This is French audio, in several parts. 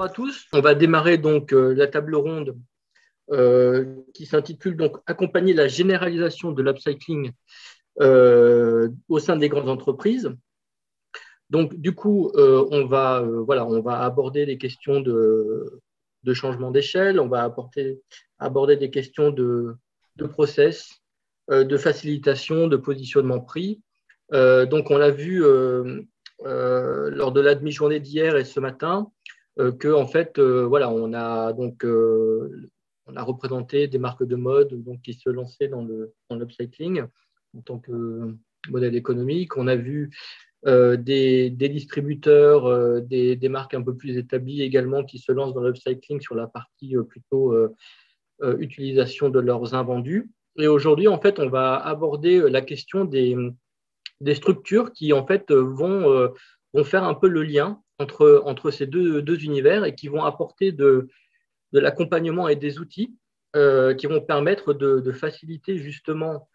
à tous. On va démarrer donc la table ronde qui s'intitule donc Accompagner la généralisation de l'upcycling au sein des grandes entreprises. Donc du coup, on va aborder des questions de changement d'échelle, on va aborder des questions de process, de facilitation, de positionnement prix. Donc on l'a vu lors de la demi-journée d'hier et ce matin, que en fait, on a représenté des marques de mode donc, qui se lançaient dans l'upcycling en tant que modèle économique. On a vu des distributeurs, des marques un peu plus établies également qui se lancent dans l'upcycling sur la partie plutôt utilisation de leurs invendus. Et aujourd'hui, en fait, on va aborder la question des structures qui en fait vont faire un peu le lien entre ces deux univers et qui vont apporter de l'accompagnement et des outils qui vont permettre de faciliter justement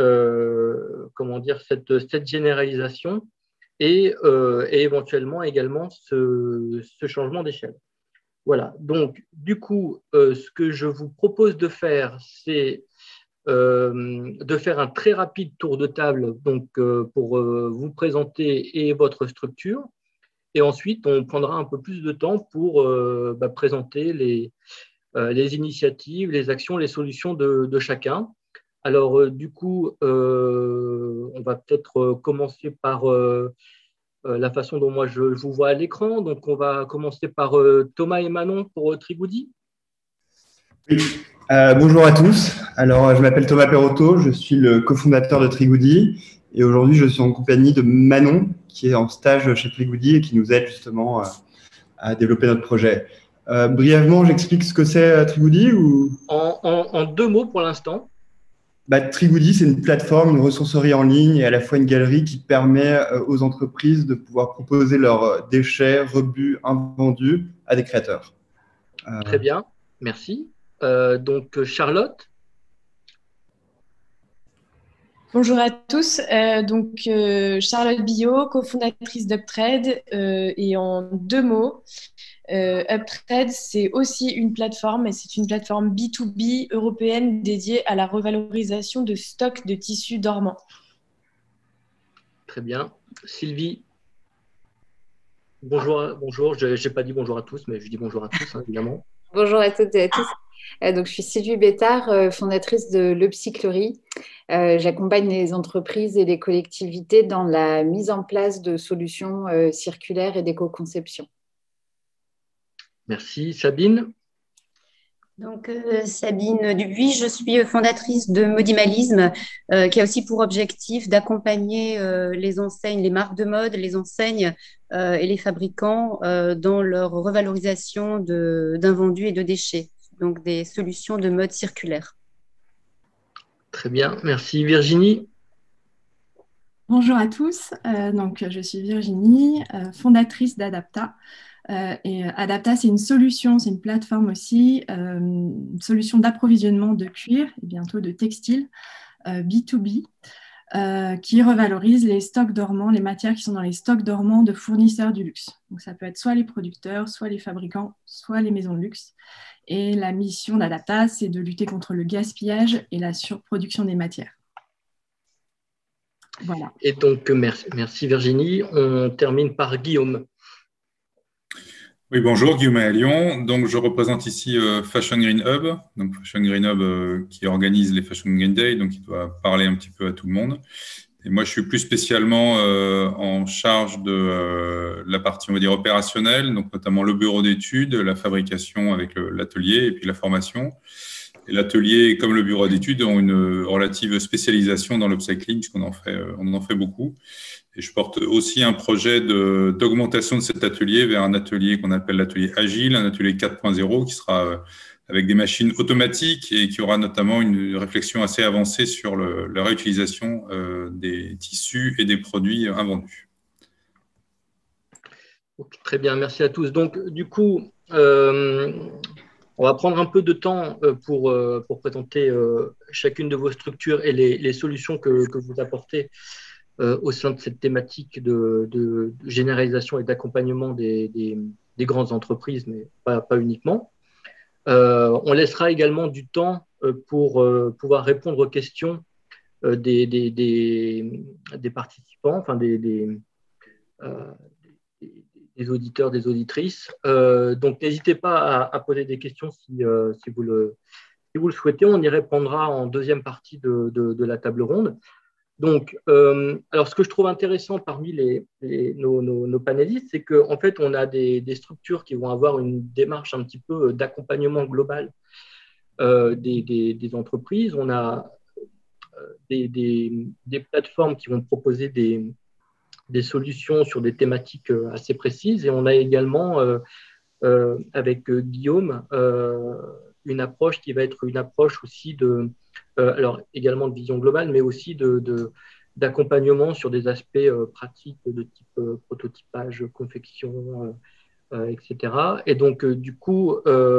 cette généralisation et éventuellement également ce changement d'échelle. Voilà, donc du coup, ce que je vous propose de faire, c'est de faire un très rapide tour de table donc, pour vous présenter et votre structure. Et ensuite, on prendra un peu plus de temps pour présenter les initiatives, les actions, les solutions de chacun. Alors, du coup, on va peut-être commencer par la façon dont moi je vous vois à l'écran. Donc, on va commencer par Thomas et Manon pour Trigoudi. Oui. Bonjour à tous. Alors, je m'appelle Thomas Perotto, je suis le cofondateur de Trigoudi et aujourd'hui, je suis en compagnie de Manon qui est en stage chez Trigoudi et qui nous aide justement à développer notre projet. Brièvement, j'explique ce que c'est Trigoudi ou... En 2 mots pour l'instant. Trigoudi, c'est une plateforme, une ressourcerie en ligne et à la fois une galerie qui permet aux entreprises de pouvoir proposer leurs déchets, rebuts, invendus à des créateurs. Très bien, merci. Donc, Charlotte. Bonjour à tous, Charlotte Billot, cofondatrice d'Uptrade et en 2 mots, Uptrade c'est aussi une plateforme et c'est une plateforme B2B européenne dédiée à la revalorisation de stocks de tissus dormants. Très bien. Sylvie. Bonjour. Je n'ai pas dit bonjour à tous, mais je dis bonjour à tous, hein, évidemment. Bonjour à toutes et à tous. Donc, je suis Sylvie Bétard, fondatrice de l'Upcyclerie. J'accompagne les entreprises et les collectivités dans la mise en place de solutions circulaires et d'éco-conception. Merci. Sabine. Donc, Sabine Dubuis, je suis fondatrice de Modimalisme, qui a aussi pour objectif d'accompagner les enseignes, les marques de mode, les enseignes et les fabricants dans leur revalorisation d'invendus et de déchets, donc des solutions de mode circulaire. Très bien, merci. Virginie. Bonjour à tous, je suis Virginie, fondatrice d'Adapta. Et Adapta, c'est une solution, c'est une plateforme aussi, une solution d'approvisionnement de cuir et bientôt de textile B2B qui revalorise les stocks dormants, les matières qui sont dans les stocks dormants de fournisseurs du luxe. Donc ça peut être soit les producteurs, soit les fabricants, soit les maisons de luxe. Et la mission d'Adapta, c'est de lutter contre le gaspillage et la surproduction des matières. Voilà. Et donc, merci Virginie. On termine par Guillaume. Oui, bonjour, Guillaume à Lyon. Donc, je représente ici Fashion Green Hub. Donc, Fashion Green Hub qui organise les Fashion Green Day, donc qui doit parler un petit peu à tout le monde. Et moi, je suis plus spécialement en charge de la partie, on va dire, opérationnelle, donc notamment le bureau d'études, la fabrication avec l'atelier et puis la formation. Et l'atelier, comme le bureau d'études, ont une relative spécialisation dans l'upcycling, puisqu'on en fait beaucoup. Et je porte aussi un projet d'augmentation de cet atelier vers un atelier qu'on appelle l'atelier agile, un atelier 4.0 qui sera avec des machines automatiques et qui aura notamment une réflexion assez avancée sur la réutilisation des tissus et des produits invendus. Très bien, merci à tous. Donc, du coup, on va prendre un peu de temps pour présenter chacune de vos structures et les solutions que vous apportez au sein de cette thématique de généralisation et d'accompagnement des grandes entreprises, mais pas uniquement. On laissera également du temps pour pouvoir répondre aux questions des participants, enfin des auditeurs, des auditrices. Donc, n'hésitez pas à poser des questions si vous le souhaitez. On y répondra en deuxième partie de la table ronde. Donc, alors, ce que je trouve intéressant parmi nos panélistes, c'est qu'en fait, on a des structures qui vont avoir une démarche un petit peu d'accompagnement global des entreprises. On a des plateformes qui vont proposer des solutions sur des thématiques assez précises. Et on a également, avec Guillaume, une approche qui va être une approche aussi alors également de vision globale, mais aussi d'accompagnement sur des aspects pratiques de type prototypage, confection, etc. Et donc, du coup,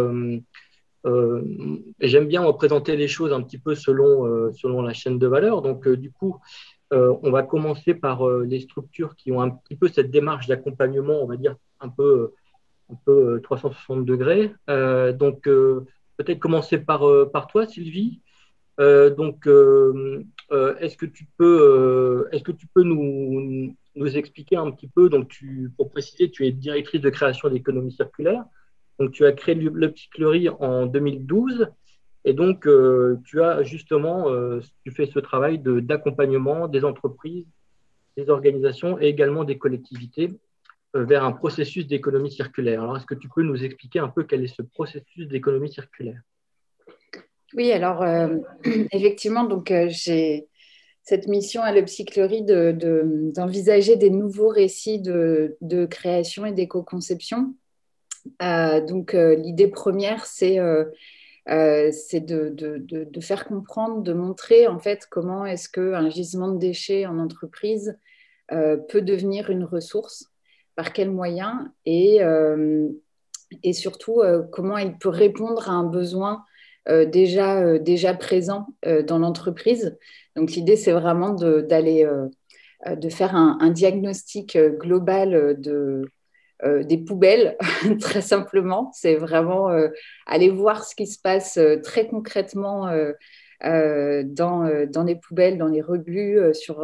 j'aime bien représenter les choses un petit peu selon la chaîne de valeur. Donc, du coup, on va commencer par les structures qui ont un petit peu cette démarche d'accompagnement, on va dire un peu 360 degrés. Donc, peut-être commencer par toi, Sylvie. Donc, est-ce que tu peux nous expliquer un petit peu, donc pour préciser, tu es directrice de création d'économie circulaire. Donc, tu as créé l'Upcyclerie en 2012 et donc tu as justement, tu fais ce travail d'accompagnement des entreprises, des organisations et également des collectivités vers un processus d'économie circulaire. Alors, est-ce que tu peux nous expliquer un peu quel est ce processus d'économie circulaire? Oui, alors effectivement, donc j'ai cette mission à l'Upcyclerie d'envisager des nouveaux récits de création et d'éco-conception. Donc l'idée première, c'est de faire comprendre, de montrer en fait comment est-ce qu'un gisement de déchets en entreprise peut devenir une ressource, par quels moyens et surtout comment il peut répondre à un besoin déjà présent dans l'entreprise. Donc l'idée, c'est vraiment de faire un diagnostic global des poubelles, très simplement. C'est vraiment aller voir ce qui se passe très concrètement dans les poubelles, dans les rebuts, sur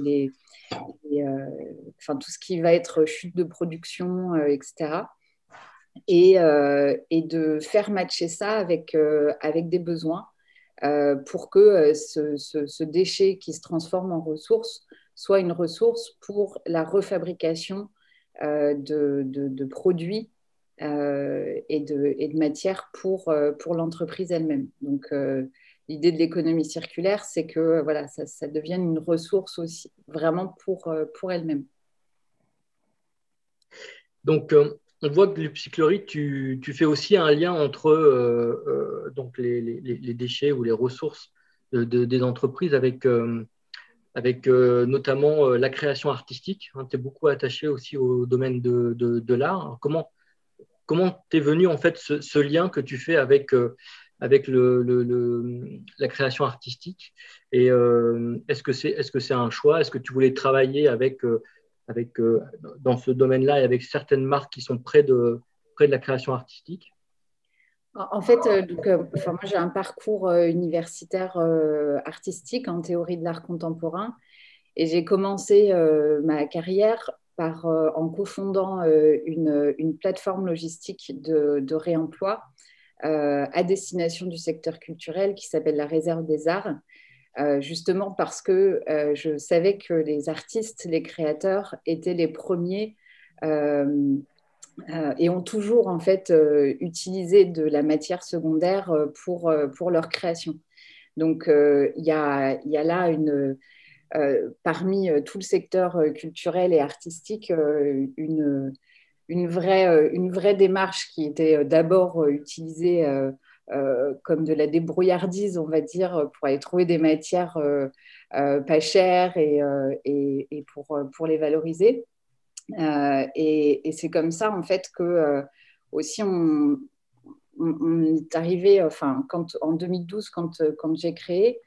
enfin, tout ce qui va être chute de production, etc. Et de faire matcher ça avec des besoins pour que ce déchet qui se transforme en ressource soit une ressource pour la refabrication de produits et de matières pour l'entreprise elle-même. Donc, l'idée de l'économie circulaire, c'est que voilà, ça devienne une ressource aussi, vraiment pour elle-même. Donc, on voit que l'Upcyclerie, tu fais aussi un lien entre donc les déchets ou les ressources des entreprises avec notamment la création artistique. Tu es beaucoup attaché aussi au domaine de l'art. Alors, comment t'es venu en fait ce lien que tu fais avec la création artistique et est-ce que c'est un choix? Est-ce que tu voulais travailler dans ce domaine-là et avec certaines marques qui sont près de la création artistique? En fait, moi, j'ai un parcours universitaire artistique en théorie de l'art contemporain et j'ai commencé ma carrière en cofondant une plateforme logistique de réemploi à destination du secteur culturel qui s'appelle la Réserve des Arts, justement parce que je savais que les artistes, les créateurs étaient les premiers et ont toujours en fait utilisé de la matière secondaire pour leur création. Donc il y a là parmi tout le secteur culturel et artistique une vraie démarche qui était d'abord utilisée comme de la débrouillardise, on va dire, pour aller trouver des matières pas chères et pour les valoriser. Et c'est comme ça, en fait, que aussi on est arrivé, enfin, en 2012, quand j'ai créé,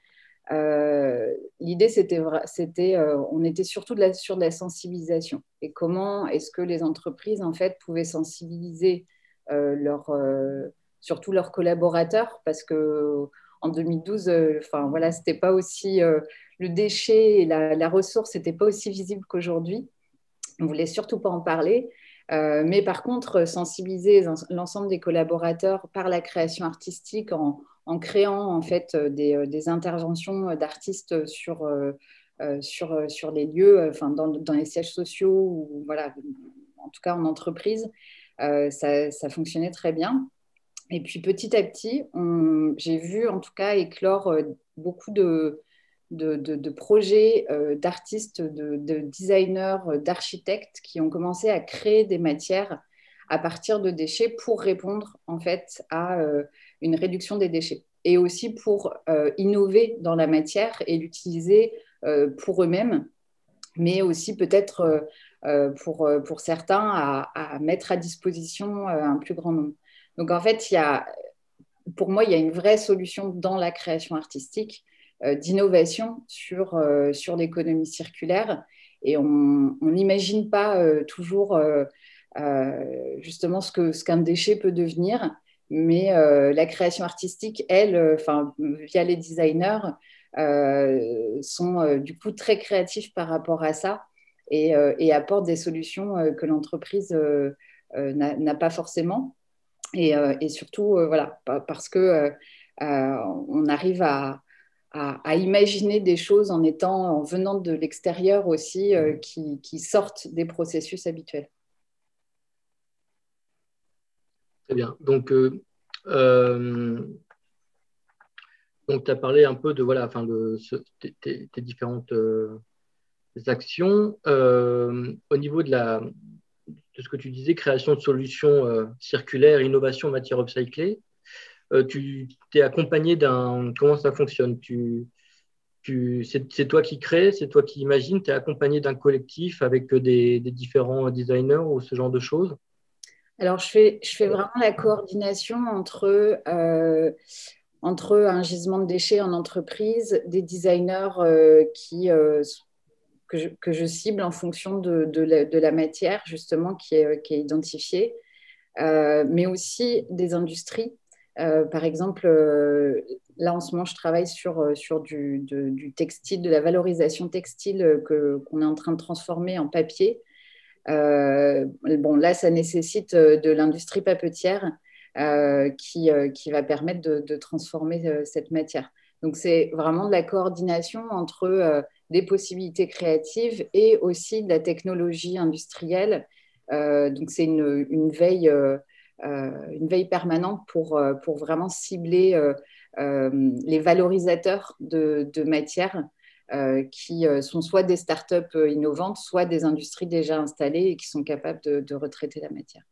L'idée, on était surtout sur de la sensibilisation. Et comment est-ce que les entreprises, en fait, pouvaient sensibiliser surtout leurs collaborateurs, parce que en 2012, voilà, c'était pas aussi le déchet et la ressource n'était pas aussi visible qu'aujourd'hui. On voulait surtout pas en parler. Mais par contre, sensibiliser l'ensemble des collaborateurs par la création artistique en créant en fait des interventions d'artistes sur les lieux, dans les sièges sociaux ou voilà, en tout cas en entreprise, ça fonctionnait très bien. Et puis petit à petit, j'ai vu en tout cas éclore beaucoup de projets d'artistes, de designers, d'architectes qui ont commencé à créer des matières à partir de déchets pour répondre en fait à une réduction des déchets et aussi pour innover dans la matière et l'utiliser pour eux-mêmes, mais aussi peut-être pour certains à mettre à disposition un plus grand nombre. Donc en fait, pour moi, il y a une vraie solution dans la création artistique d'innovation sur l'économie circulaire. Et on n'imagine pas toujours justement ce qu'un déchet peut devenir. Mais la création artistique, elle, via les designers, sont du coup très créatifs par rapport à ça et apportent des solutions que l'entreprise n'a pas forcément. Et surtout, voilà, parce que on arrive à imaginer des choses en venant de l'extérieur aussi, qui sortent des processus habituels. Très bien. Donc, tu as parlé un peu de tes différentes actions. Au niveau de ce que tu disais, création de solutions circulaires, innovation en matière upcyclée, tu t'es accompagné d'un… Comment ça fonctionne? C'est toi qui crée, c'est toi qui imagine, tu es accompagné d'un collectif avec des différents designers ou ce genre de choses? Alors, je fais vraiment la coordination entre un gisement de déchets en entreprise, des designers que je cible en fonction de la matière, justement, qui est identifiée, mais aussi des industries. Par exemple, là, en ce moment, je travaille sur du textile, de la valorisation textile qu'on est en train de transformer en papier. Bon, là, ça nécessite de l'industrie papetière qui va permettre de transformer cette matière. Donc, c'est vraiment de la coordination entre des possibilités créatives et aussi de la technologie industrielle. Donc, c'est une veille permanente pour vraiment cibler les valorisateurs de matières qui sont soit des startups innovantes, soit des industries déjà installées et qui sont capables de retraiter la matière.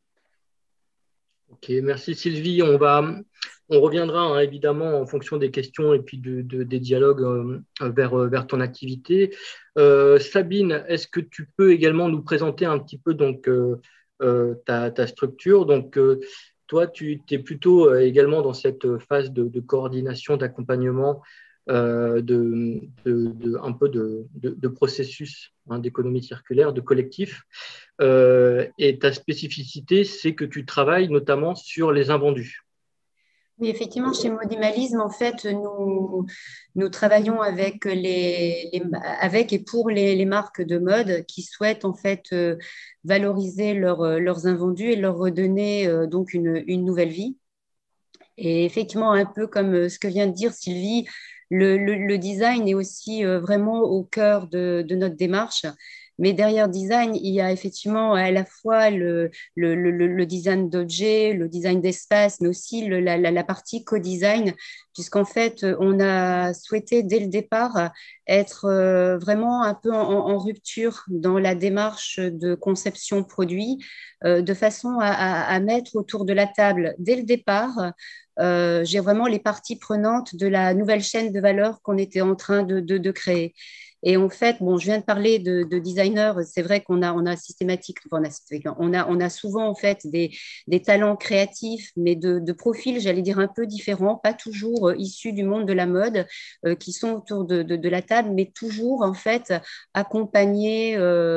Ok, merci Sylvie. On reviendra évidemment en fonction des questions et puis des dialogues vers ton activité. Sabine, est-ce que tu peux également nous présenter un petit peu donc, ta structure? Donc, toi, tu es plutôt également dans cette phase de coordination, d'accompagnement un peu de processus d'économie circulaire, de collectif. Et ta spécificité, c'est que tu travailles notamment sur les invendus. Oui, effectivement, chez Modimalisme, en fait, nous travaillons avec et pour les marques de mode qui souhaitent en fait valoriser leurs invendus et leur redonner donc une nouvelle vie. Et effectivement, un peu comme ce que vient de dire Sylvie, le design est aussi vraiment au cœur de notre démarche. Mais derrière design, il y a effectivement à la fois le design d'objets, le design d'espace, mais aussi la partie co-design, puisqu'en fait, on a souhaité dès le départ être vraiment un peu en rupture dans la démarche de conception produit, de façon à mettre autour de la table dès le départ j'ai vraiment les parties prenantes de la nouvelle chaîne de valeur qu'on était en train de créer. Et en fait, bon, je viens de parler de designers. C'est vrai qu'on a systématiquement, on a souvent en fait des talents créatifs, mais de profils, j'allais dire un peu différents, pas toujours issus du monde de la mode, qui sont autour de la table, mais toujours en fait accompagnés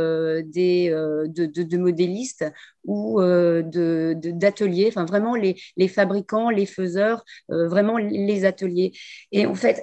de modélistes ou d'ateliers, enfin vraiment les fabricants, les faiseurs, vraiment les ateliers. Et en fait,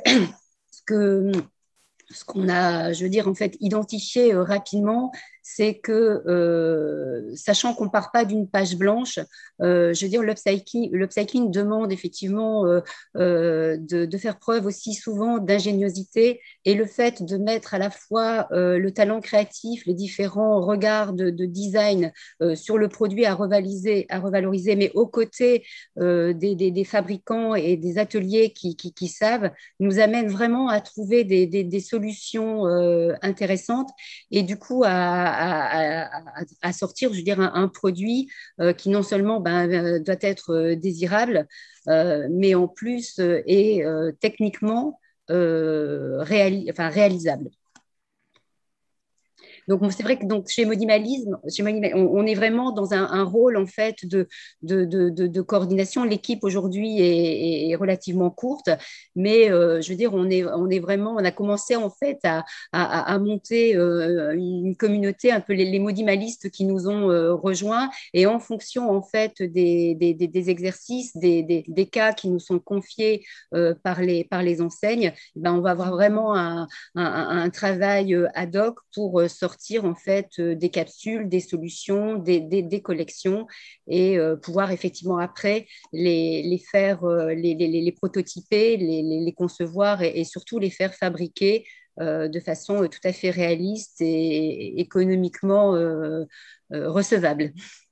ce qu'on a, je veux dire, en fait, identifié rapidement, c'est que, sachant qu'on ne part pas d'une page blanche, je veux dire, l'upcycling demande effectivement de faire preuve aussi souvent d'ingéniosité, et le fait de mettre à la fois le talent créatif, les différents regards de design sur le produit à revaloriser, mais aux côtés des fabricants et des ateliers qui savent, nous amène vraiment à trouver des solutions intéressantes, et du coup à sortir, je veux dire, un produit qui non seulement doit être désirable, mais en plus est techniquement réalisable. Donc, c'est vrai que donc, chez Modimalisme, on est vraiment dans un rôle en fait de coordination. L'équipe aujourd'hui est relativement courte, mais je veux dire, on est vraiment, on a commencé en fait à monter une communauté, un peu les modimalistes qui nous ont rejoints, et en fonction en fait des exercices, des cas qui nous sont confiés par les enseignes, on va avoir vraiment un travail ad hoc pour sortir en fait des capsules, des solutions, des collections, et pouvoir effectivement après les faire, les prototyper, les concevoir, et surtout les faire fabriquer de façon tout à fait réaliste et économiquement recevable.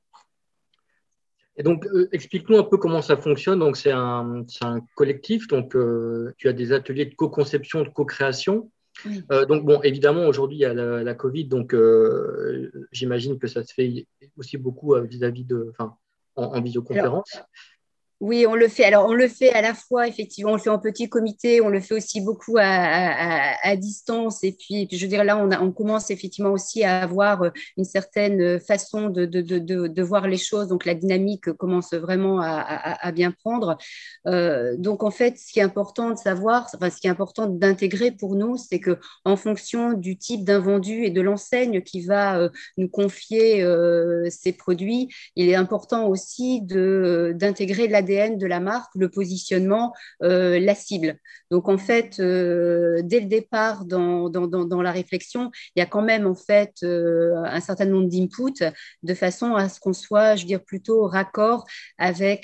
Et donc, explique-nous un peu comment ça fonctionne. Donc, c'est un collectif. Donc, tu as des ateliers de co-conception, de co-création. Oui. Donc, bon, évidemment, aujourd'hui, il y a la Covid. Donc, j'imagine que ça se fait aussi beaucoup vis-à-vis en visioconférence. Alors, oui, on le fait. Alors, on le fait à la fois, effectivement, on le fait en petit comité, on le fait aussi beaucoup à distance. Et puis, je veux dire, là, on commence effectivement aussi à avoir une certaine façon de voir les choses. Donc, la dynamique commence vraiment à bien prendre. Donc, en fait, ce qui est important de savoir, enfin, ce qui est important d'intégrer pour nous, c'est que en fonction du type d'invendu et de l'enseigne qui va nous confier ces produits, il est important aussi d'intégrer l'ADN de la marque, le positionnement, la cible. Donc, en fait, dès le départ dans la réflexion, il y a quand même en fait un certain nombre d'inputs de façon à ce qu'on soit, je veux dire, plutôt raccord avec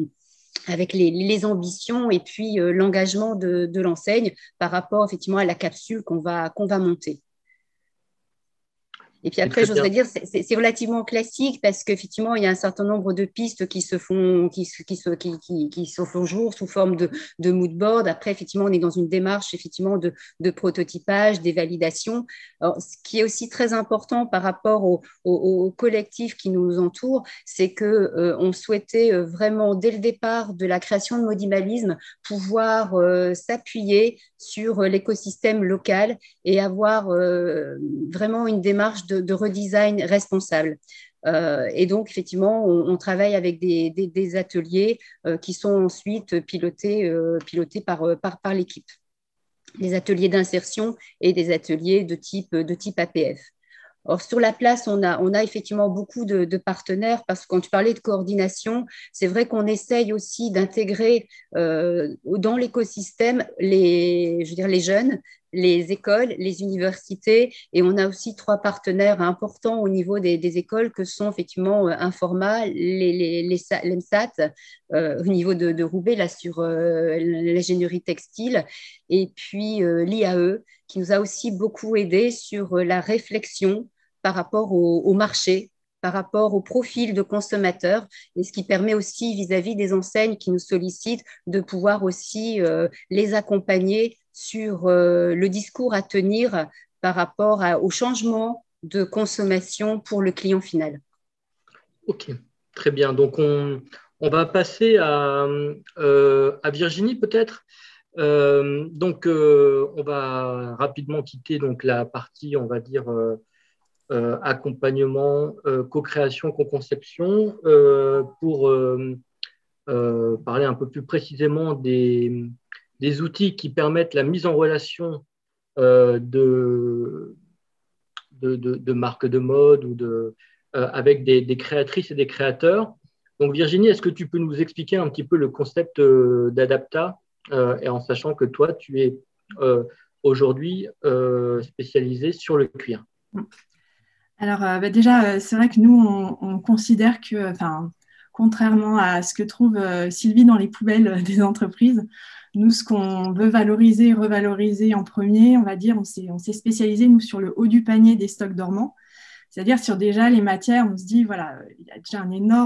les ambitions et puis l'engagement de l'enseigne par rapport effectivement à la capsule qu'on va monter. Et puis après, j'oserais dire, c'est relativement classique parce qu'effectivement, il y a un certain nombre de pistes qui se font jour sous forme de mood board. Après, effectivement, on est dans une démarche effectivement de prototypage, des validations. Alors, ce qui est aussi très important par rapport au collectif qui nous entoure, c'est qu'on souhaitait vraiment, dès le départ de la création de Modimalisme, pouvoir s'appuyer sur l'écosystème local et avoir vraiment une démarche de redesign responsable. Et donc, effectivement, on travaille avec des ateliers qui sont ensuite pilotés par l'équipe. Des ateliers d'insertion et des ateliers de type APF. Or, sur la place, on a effectivement beaucoup de partenaires parce que quand tu parlais de coordination, c'est vrai qu'on essaye aussi d'intégrer dans l'écosystème les jeunes, les écoles, les universités, et on a aussi 3 partenaires importants au niveau des écoles que sont effectivement Informa, l'EMSAT, au niveau de Roubaix, là, sur l'ingénierie textile, et puis l'IAE, qui nous a aussi beaucoup aidé sur la réflexion par rapport au marché, par rapport au profil de consommateurs, et ce qui permet aussi vis-à-vis des enseignes qui nous sollicitent de pouvoir aussi les accompagner sur le discours à tenir par rapport au changement de consommation pour le client final. Ok, très bien. Donc, on va passer à Virginie peut-être. On va rapidement quitter donc, la partie, on va dire, accompagnement, co-création, co-conception, pour parler un peu plus précisément des outils qui permettent la mise en relation de marques de mode ou avec des créatrices et des créateurs. Donc Virginie, est-ce que tu peux nous expliquer un petit peu le concept d'Adapta, et en sachant que toi, tu es aujourd'hui spécialisée sur le cuir? Alors déjà, c'est vrai que nous, on considère que, contrairement à ce que trouve Sylvie dans les poubelles des entreprises, nous, ce qu'on veut valoriser, revaloriser en premier, on va dire, on s'est spécialisé, nous, sur le haut du panier des stocks dormants, c'est-à-dire sur déjà les matières, on se dit, voilà, il y a déjà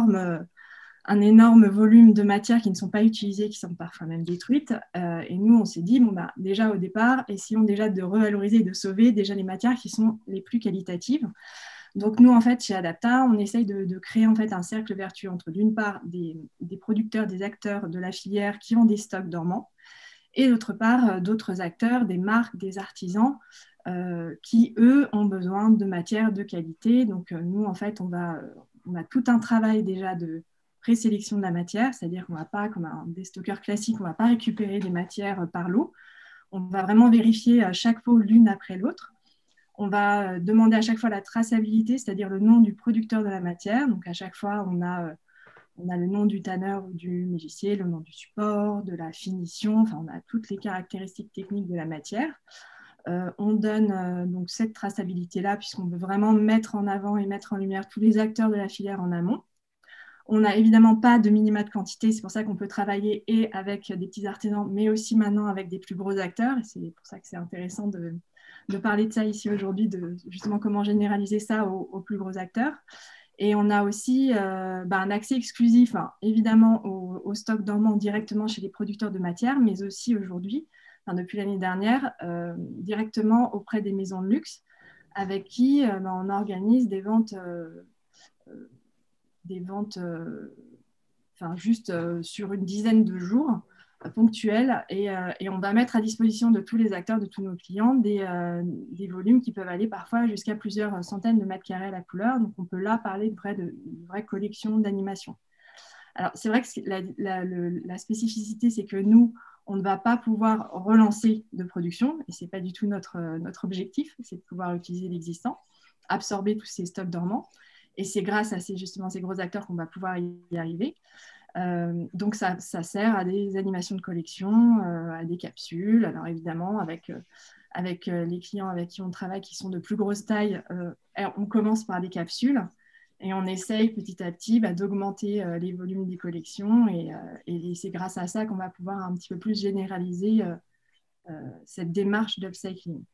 un énorme volume de matières qui ne sont pas utilisées, qui sont parfois même détruites. Et nous, on s'est dit, déjà au départ, essayons déjà de revaloriser et de sauver déjà les matières qui sont les plus qualitatives. Donc nous, en fait, chez Adapta, on essaye de créer en fait un cercle vertueux entre, d'une part, des producteurs, des acteurs de la filière qui ont des stocks dormants, et d'autre part, d'autres acteurs, des marques, des artisans, qui, eux, ont besoin de matières de qualité. Donc nous, en fait, on a tout un travail déjà de présélection de la matière, c'est-à-dire qu'on ne va pas, comme des stockeurs classiques, on ne va pas récupérer des matières par lot. On va vraiment vérifier chaque pot l'une après l'autre. On va demander à chaque fois la traçabilité, c'est-à-dire le nom du producteur de la matière. Donc, à chaque fois, on a le nom du tanneur ou du mégissier, le nom du support, de la finition. Enfin, on a toutes les caractéristiques techniques de la matière. On donne donc cette traçabilité-là, puisqu'on veut vraiment mettre en avant et mettre en lumière tous les acteurs de la filière en amont. On n'a évidemment pas de minima de quantité, c'est pour ça qu'on peut travailler et avec des petits artisans, mais aussi maintenant avec des plus gros acteurs. Et c'est pour ça que c'est intéressant de parler de ça ici aujourd'hui, de justement comment généraliser ça aux plus gros acteurs. Et on a aussi un accès exclusif, évidemment, au stock dormant directement chez les producteurs de matière, mais aussi aujourd'hui, depuis l'année dernière, directement auprès des maisons de luxe, avec qui on organise des ventes juste sur une dizaine de jours ponctuels, et on va mettre à disposition de tous les acteurs, de tous nos clients, des volumes qui peuvent aller parfois jusqu'à plusieurs centaines de mètres carrés à la couleur. Donc on peut là parler de vraies collections d'animation. Alors c'est vrai que la spécificité, c'est que nous, on ne va pas pouvoir relancer de production, et ce n'est pas du tout notre objectif, c'est de pouvoir utiliser l'existant, absorber tous ces stocks dormants. Et c'est grâce à ces gros acteurs qu'on va pouvoir y arriver. Donc, ça sert à des animations de collection, à des capsules. Alors, évidemment, avec les clients avec qui on travaille, qui sont de plus grosse taille, on commence par des capsules et on essaye petit à petit d'augmenter les volumes des collections. Et c'est grâce à ça qu'on va pouvoir un petit peu plus généraliser cette démarche d'upcycling.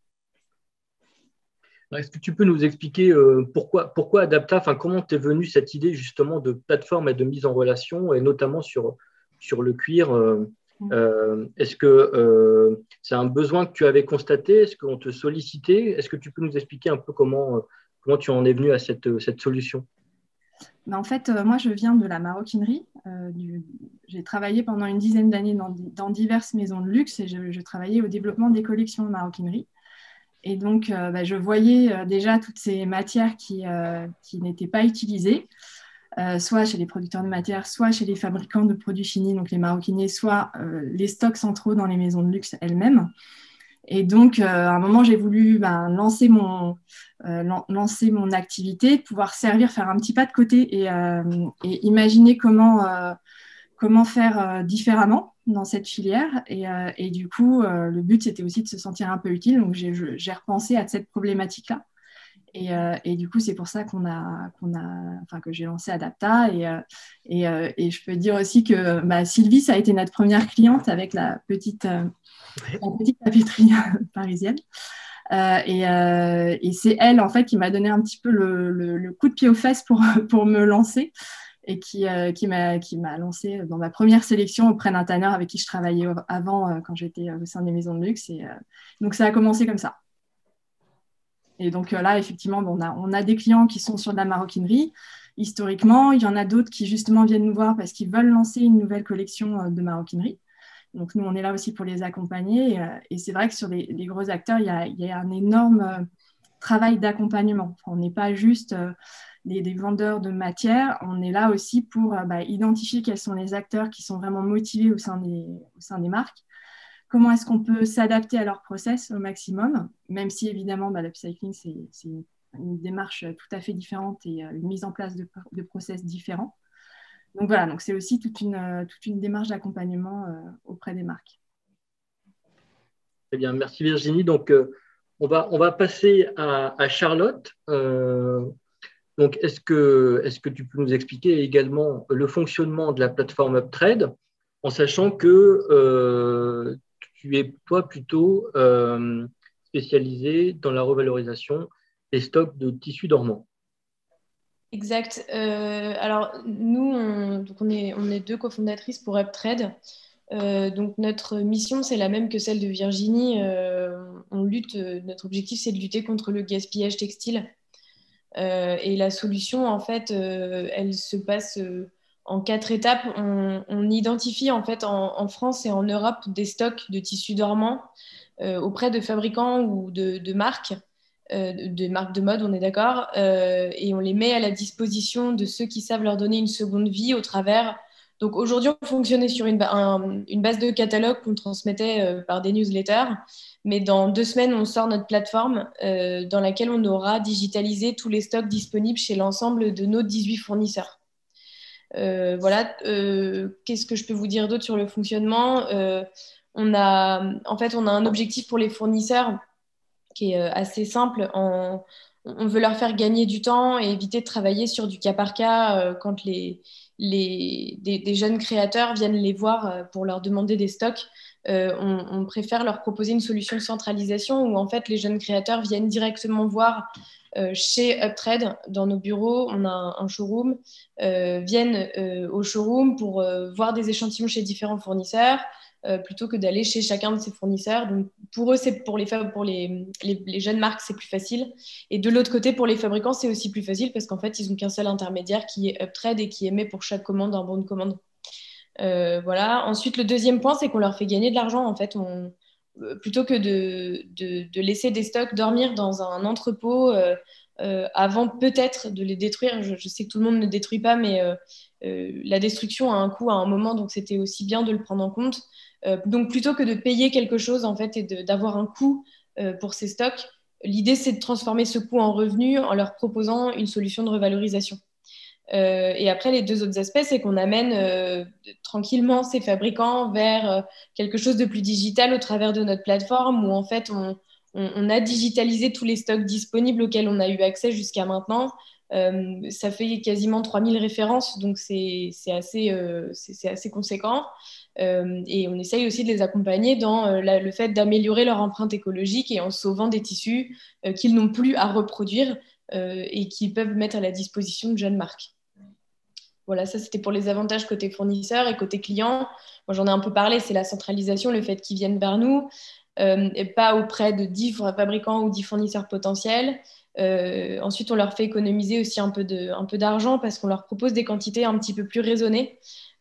Est-ce que tu peux nous expliquer pourquoi Adapta, comment t'es venue cette idée justement de plateforme et de mise en relation, et notamment sur le cuir? Est-ce que c'est un besoin que tu avais constaté? Est-ce qu'on te sollicitait? Est-ce que tu peux nous expliquer un peu comment tu en es venue à cette solution? En fait, moi, je viens de la maroquinerie. J'ai travaillé pendant une dizaine d'années dans diverses maisons de luxe, et je travaillais au développement des collections de maroquinerie. Et donc, je voyais déjà toutes ces matières qui n'étaient pas utilisées, soit chez les producteurs de matières, soit chez les fabricants de produits finis, donc les maroquiniers, soit les stocks centraux dans les maisons de luxe elles-mêmes. Et donc, à un moment, j'ai voulu lancer mon activité, pouvoir faire un petit pas de côté et imaginer comment faire différemment dans cette filière. Et du coup, le but, c'était aussi de se sentir un peu utile. Donc, j'ai repensé à cette problématique-là. Et du coup, c'est pour ça que j'ai lancé Adapta. Et je peux dire aussi que Sylvie, ça a été notre première cliente avec la petite papeterie parisienne. Et c'est elle, en fait, qui m'a donné un petit peu le coup de pied aux fesses pour me lancer, et qui m'a lancé dans ma première sélection auprès d'un tanneur avec qui je travaillais avant, quand j'étais au sein des maisons de luxe. Et donc, ça a commencé comme ça. Et donc là, effectivement, on a des clients qui sont sur de la maroquinerie. Historiquement, il y en a d'autres qui, justement, viennent nous voir parce qu'ils veulent lancer une nouvelle collection de maroquinerie. Donc, nous, on est là aussi pour les accompagner. Et c'est vrai que sur les gros acteurs, il y a un énorme travail d'accompagnement. Enfin, on n'est pas juste des vendeurs de matière, on est là aussi pour identifier quels sont les acteurs qui sont vraiment motivés au sein des marques. Comment est-ce qu'on peut s'adapter à leur process au maximum, même si évidemment l'upcycling, c'est une démarche tout à fait différente et une mise en place de process différents. Donc voilà, donc c'est aussi toute une démarche d'accompagnement auprès des marques. Très bien, merci Virginie. Donc, on va passer à Charlotte. Donc, est-ce que tu peux nous expliquer également le fonctionnement de la plateforme Uptrade, en sachant que tu es, toi, plutôt spécialisé dans la revalorisation des stocks de tissus dormants? Exact. Alors, nous, on est deux cofondatrices pour Uptrade. Donc, notre mission, c'est la même que celle de Virginie. Notre objectif, c'est de lutter contre le gaspillage textile. Et la solution, en fait, elle se passe en 4 étapes. On identifie, en fait, en France et en Europe, des stocks de tissus dormants auprès de fabricants ou de marques de mode, on est d'accord, et on les met à la disposition de ceux qui savent leur donner une seconde vie au travers. Donc aujourd'hui, on fonctionnait sur une base de catalogue qu'on transmettait par des newsletters, mais dans 2 semaines, on sort notre plateforme dans laquelle on aura digitalisé tous les stocks disponibles chez l'ensemble de nos 18 fournisseurs. Voilà, qu'est-ce que je peux vous dire d'autre sur le fonctionnement? On a un objectif pour les fournisseurs qui est assez simple. On veut leur faire gagner du temps et éviter de travailler sur du cas par cas quand des jeunes créateurs viennent les voir pour leur demander des stocks. On préfère leur proposer une solution de centralisation où en fait les jeunes créateurs viennent directement voir chez Uptrade dans nos bureaux. On a un showroom, viennent au showroom pour voir des échantillons chez différents fournisseurs. Plutôt que d'aller chez chacun de ses fournisseurs. Donc, pour eux, pour les jeunes marques, c'est plus facile. Et de l'autre côté, pour les fabricants, c'est aussi plus facile parce qu'en fait, ils n'ont qu'un seul intermédiaire qui est Uptrade et qui émet pour chaque commande un bon de commande. Voilà. Ensuite, le deuxième point, c'est qu'on leur fait gagner de l'argent. En fait, plutôt que de laisser des stocks dormir dans un entrepôt avant peut-être de les détruire. Je sais que tout le monde ne détruit pas, mais la destruction a un coût à un moment, donc c'était aussi bien de le prendre en compte. Donc, plutôt que de payer quelque chose en fait, et d'avoir un coût pour ces stocks, l'idée, c'est de transformer ce coût en revenu en leur proposant une solution de revalorisation. Et après, les 2 autres aspects, c'est qu'on amène tranquillement ces fabricants vers quelque chose de plus digital au travers de notre plateforme où en fait, on a digitalisé tous les stocks disponibles auxquels on a eu accès jusqu'à maintenant. Ça fait quasiment 3000 références, donc c'est assez conséquent. Et on essaye aussi de les accompagner dans le fait d'améliorer leur empreinte écologique et en sauvant des tissus qu'ils n'ont plus à reproduire et qu'ils peuvent mettre à la disposition de jeunes marques. Voilà, ça c'était pour les avantages côté fournisseur et côté client. Moi j'en ai un peu parlé, c'est la centralisation, le fait qu'ils viennent vers nous et pas auprès de 10 fabricants ou 10 fournisseurs potentiels. Ensuite, on leur fait économiser aussi un peu d'argent parce qu'on leur propose des quantités un petit peu plus raisonnées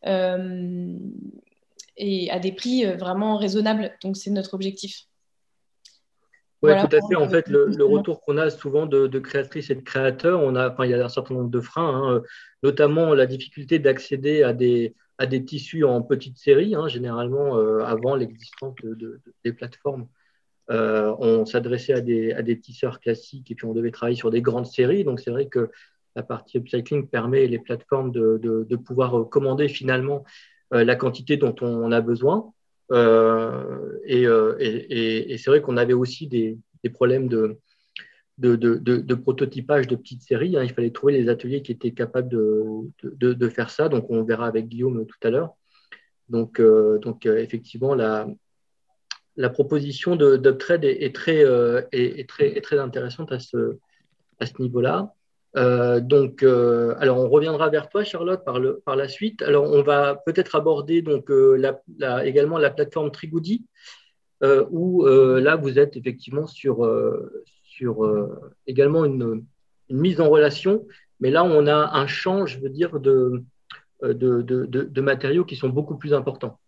et à des prix vraiment raisonnables. Donc, c'est notre objectif. Oui, Voilà. tout à fait. En fait, le retour qu'on a souvent de créatrices et de créateurs, il y a un certain nombre de freins, notamment la difficulté d'accéder à des tissus en petite série, généralement avant l'existence des plateformes. On s'adressait à des tisseurs classiques et puis on devait travailler sur des grandes séries. Donc, c'est vrai que la partie upcycling permet les plateformes de pouvoir commander finalement la quantité dont on a besoin. Et c'est vrai qu'on avait aussi des problèmes de prototypage de petites séries. Il fallait trouver les ateliers qui étaient capables de faire ça. Donc, on verra avec Guillaume tout à l'heure. Donc effectivement, la proposition d'Uptrade est très intéressante à ce niveau-là. Alors, on reviendra vers toi, Charlotte, par la suite. Alors, on va peut-être aborder donc, également la plateforme Trigoudi, où là, vous êtes effectivement sur également une mise en relation, mais là, on a un champ, je veux dire, de matériaux qui sont beaucoup plus importants.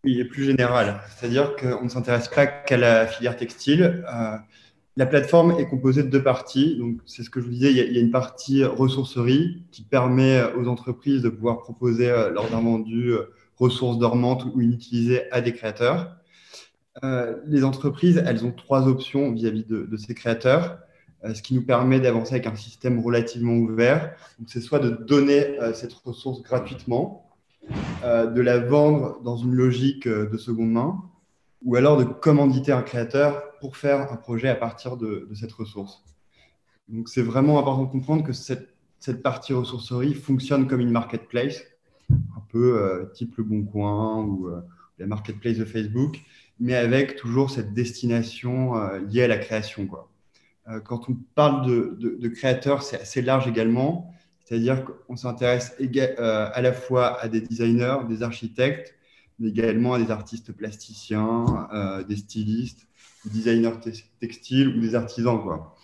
Il est plus général, c'est-à-dire qu'on ne s'intéresse pas qu'à la filière textile. La plateforme est composée de deux parties. Donc, c'est ce que je vous disais, il y a une partie ressourcerie qui permet aux entreprises de pouvoir proposer leurs invendus, ressources dormantes ou inutilisées à des créateurs. Les entreprises, elles ont trois options vis-à-vis de ces créateurs, ce qui nous permet d'avancer avec un système relativement ouvert. Donc, c'est soit de donner cette ressource gratuitement, de la vendre dans une logique de seconde main, ou alors de commanditer un créateur pour faire un projet à partir de cette ressource. Donc, c'est vraiment important de comprendre que cette partie ressourcerie fonctionne comme une marketplace, un peu type Le Bon Coin ou la marketplace de Facebook, mais avec toujours cette destination liée à la création, quoi. Quand on parle de créateurs, c'est assez large également. C'est-à-dire qu'on s'intéresse à la fois à des designers, des architectes, mais également à des artistes plasticiens, des stylistes, des designers textiles ou des artisans, quoi.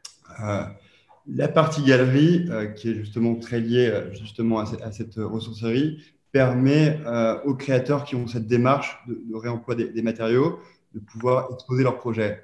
La partie galerie, qui est justement très liée justement à cette ressourcerie, permet aux créateurs qui ont cette démarche de réemploi des matériaux de pouvoir exposer leurs projets.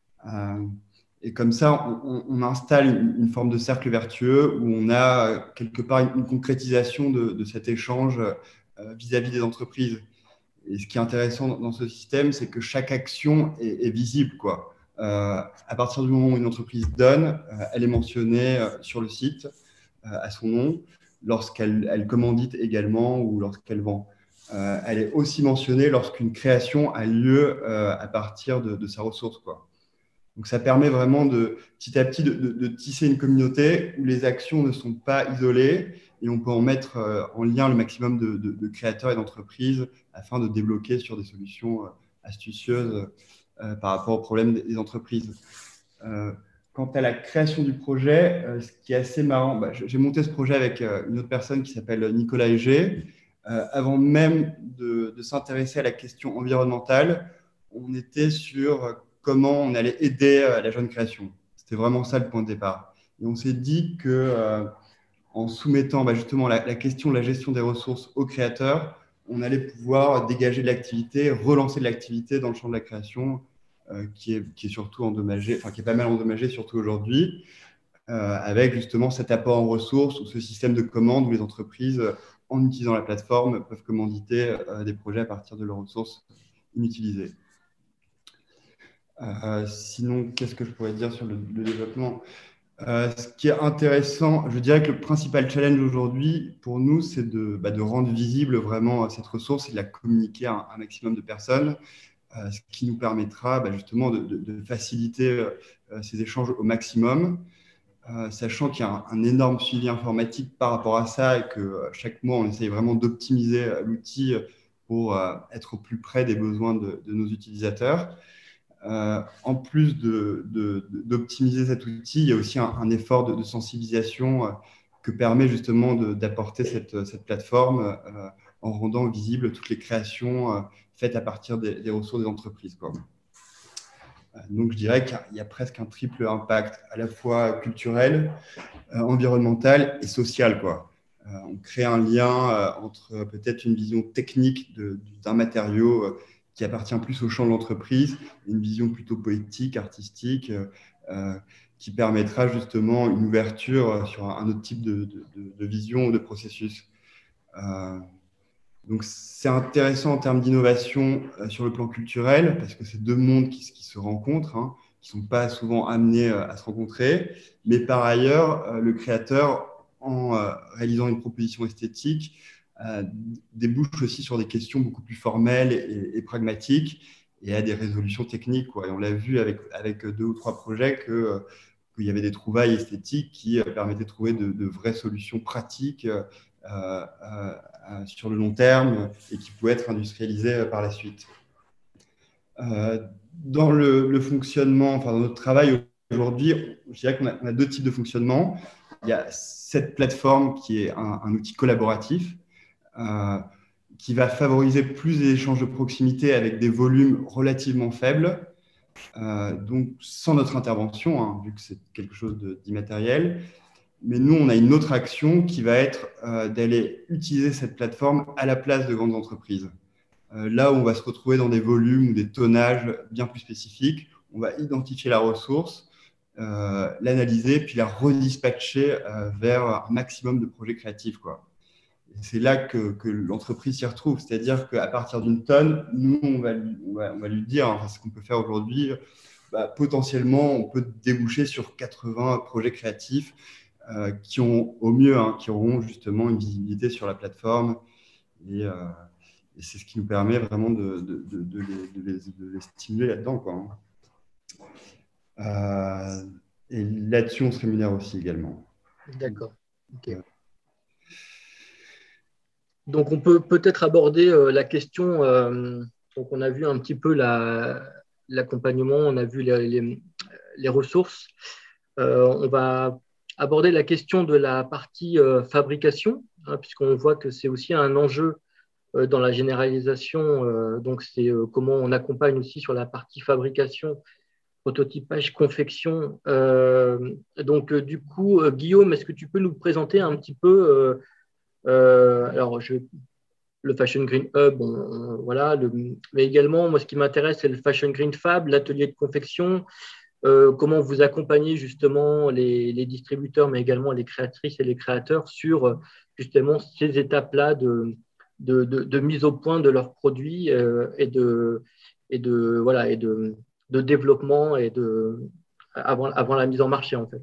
Et comme ça, on installe une forme de cercle vertueux où on a quelque part une concrétisation de cet échange vis-à-vis des entreprises. Et ce qui est intéressant dans ce système, c'est que chaque action est visible, quoi. À partir du moment où une entreprise donne, elle est mentionnée sur le site à son nom, lorsqu'elle commandite également ou lorsqu'elle vend. Elle est aussi mentionnée lorsqu'une création a lieu à partir de sa ressource, quoi. Donc, ça permet vraiment petit à petit de tisser une communauté où les actions ne sont pas isolées et on peut en mettre en lien le maximum de créateurs et d'entreprises afin de débloquer sur des solutions astucieuses par rapport aux problèmes des entreprises. Quant à la création du projet, ce qui est assez marrant, j'ai monté ce projet avec une autre personne qui s'appelle Nicolas Egé. Avant même de s'intéresser à la question environnementale, on était sur comment on allait aider la jeune création. C'était vraiment ça le point de départ. Et on s'est dit que en soumettant justement la question de la gestion des ressources aux créateurs, on allait pouvoir dégager de l'activité, relancer de l'activité dans le champ de la création, qui est surtout endommagé, enfin qui est pas mal endommagé, surtout aujourd'hui, avec justement cet apport en ressources ou ce système de commande où les entreprises, en utilisant la plateforme, peuvent commanditer des projets à partir de leurs ressources inutilisées. Sinon, qu'est-ce que je pourrais dire sur le développement ? Ce qui est intéressant, je dirais que le principal challenge aujourd'hui pour nous, c'est de rendre visible vraiment cette ressource et de la communiquer à un maximum de personnes, ce qui nous permettra justement de faciliter ces échanges au maximum, sachant qu'il y a un énorme suivi informatique par rapport à ça et que chaque mois, on essaye vraiment d'optimiser l'outil pour être au plus près des besoins de nos utilisateurs. En plus d'optimiser cet outil, il y a aussi un effort de sensibilisation que permet justement d'apporter cette plateforme en rendant visibles toutes les créations faites à partir des ressources des entreprises, quoi. Donc, je dirais qu'il y a presque un triple impact, à la fois culturel, environnemental et social, quoi. On crée un lien entre peut-être une vision technique d'un matériau qui appartient plus au champ de l'entreprise, une vision plutôt poétique, artistique, qui permettra justement une ouverture sur un autre type de vision ou de processus. Donc, c'est intéressant en termes d'innovation sur le plan culturel, parce que c'est deux mondes qui se rencontrent, hein, qui ne sont pas souvent amenés à se rencontrer. Mais par ailleurs, le créateur, en réalisant une proposition esthétique, débouche aussi sur des questions beaucoup plus formelles et pragmatiques et à des résolutions techniques, quoi. Et on l'a vu avec 2 ou 3 projets qu'il y avait des trouvailles esthétiques qui permettaient de trouver de vraies solutions pratiques sur le long terme et qui pouvaient être industrialisées par la suite. Dans le fonctionnement, enfin dans notre travail aujourd'hui, je dirais qu'on a 2 types de fonctionnement. Il y a cette plateforme qui est un outil collaboratif qui va favoriser plus les échanges de proximité avec des volumes relativement faibles, donc sans notre intervention, hein, vu que c'est quelque chose d'immatériel. Mais nous, on a une autre action qui va être d'aller utiliser cette plateforme à la place de grandes entreprises. là où on va se retrouver dans des volumes ou des tonnages bien plus spécifiques. On va identifier la ressource, l'analyser, puis la redispatcher vers un maximum de projets créatifs, quoi. C'est là que l'entreprise s'y retrouve. C'est-à-dire qu'à partir d'une tonne, nous, on va lui dire, enfin, ce qu'on peut faire aujourd'hui, potentiellement, on peut déboucher sur 80 projets créatifs qui ont, au mieux, qui auront justement une visibilité sur la plateforme. Et c'est ce qui nous permet vraiment de les stimuler là-dedans, quoi. Et là-dessus, on se rémunère aussi également. D'accord. Okay. Donc, on peut peut-être aborder la question. Donc, on a vu un petit peu l'accompagnement, on a vu les ressources. On va aborder la question de la partie fabrication, puisqu'on voit que c'est aussi un enjeu dans la généralisation. Donc, c'est comment on accompagne aussi sur la partie fabrication, prototypage, confection. Donc, du coup, Guillaume, est-ce que tu peux nous présenter un petit peu alors, le Fashion Green Hub, voilà, mais également, moi, ce qui m'intéresse, c'est le Fashion Green Fab, l'atelier de confection, comment vous accompagnez justement les distributeurs, mais également les créatrices et les créateurs sur justement ces étapes-là de mise au point de leurs produits et de développement et avant la mise en marché, en fait.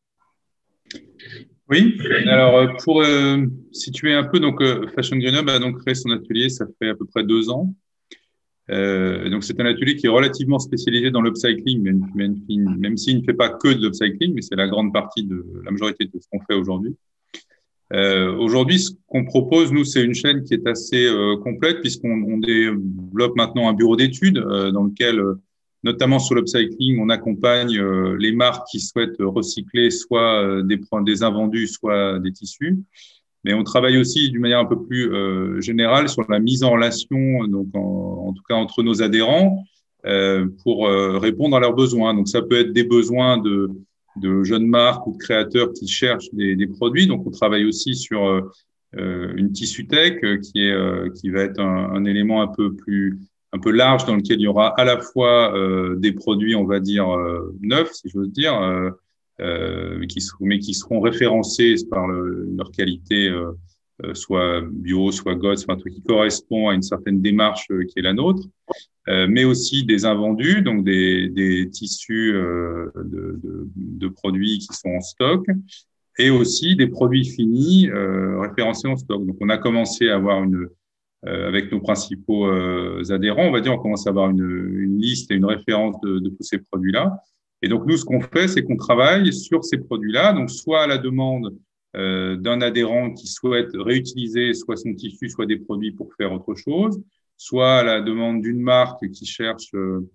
Oui, alors pour situer un peu, donc Fashion Green Hub a donc créé son atelier, ça fait à peu près 2 ans. Donc c'est un atelier qui est relativement spécialisé dans l'upcycling, même s'il ne fait pas que de l'upcycling, mais c'est la grande partie de la majorité de ce qu'on fait aujourd'hui. Aujourd'hui, ce qu'on propose, nous, c'est une chaîne qui est assez complète, puisqu'on développe maintenant un bureau d'études dans lequel notamment sur l'upcycling, on accompagne les marques qui souhaitent recycler soit des invendus, soit des tissus. Mais on travaille aussi d'une manière un peu plus générale sur la mise en relation, donc en tout cas entre nos adhérents, pour répondre à leurs besoins. Donc ça peut être des besoins de jeunes marques ou de créateurs qui cherchent des produits. Donc on travaille aussi sur une tissu tech qui va être un élément un peu large dans lequel il y aura à la fois des produits, on va dire, neufs, si j'ose dire, mais qui seront référencés par leur qualité, soit bio, soit GOTS, soit un truc qui correspond à une certaine démarche qui est la nôtre, mais aussi des invendus, donc des tissus de produits qui sont en stock, et aussi des produits finis référencés en stock. Donc on a commencé à avoir avec nos principaux adhérents, on va dire, on commence à avoir une liste et une référence de tous ces produits-là. Et donc, nous, ce qu'on fait, c'est qu'on travaille sur ces produits-là, donc soit à la demande d'un adhérent qui souhaite réutiliser soit son tissu, soit des produits pour faire autre chose, soit à la demande d'une marque qui cherche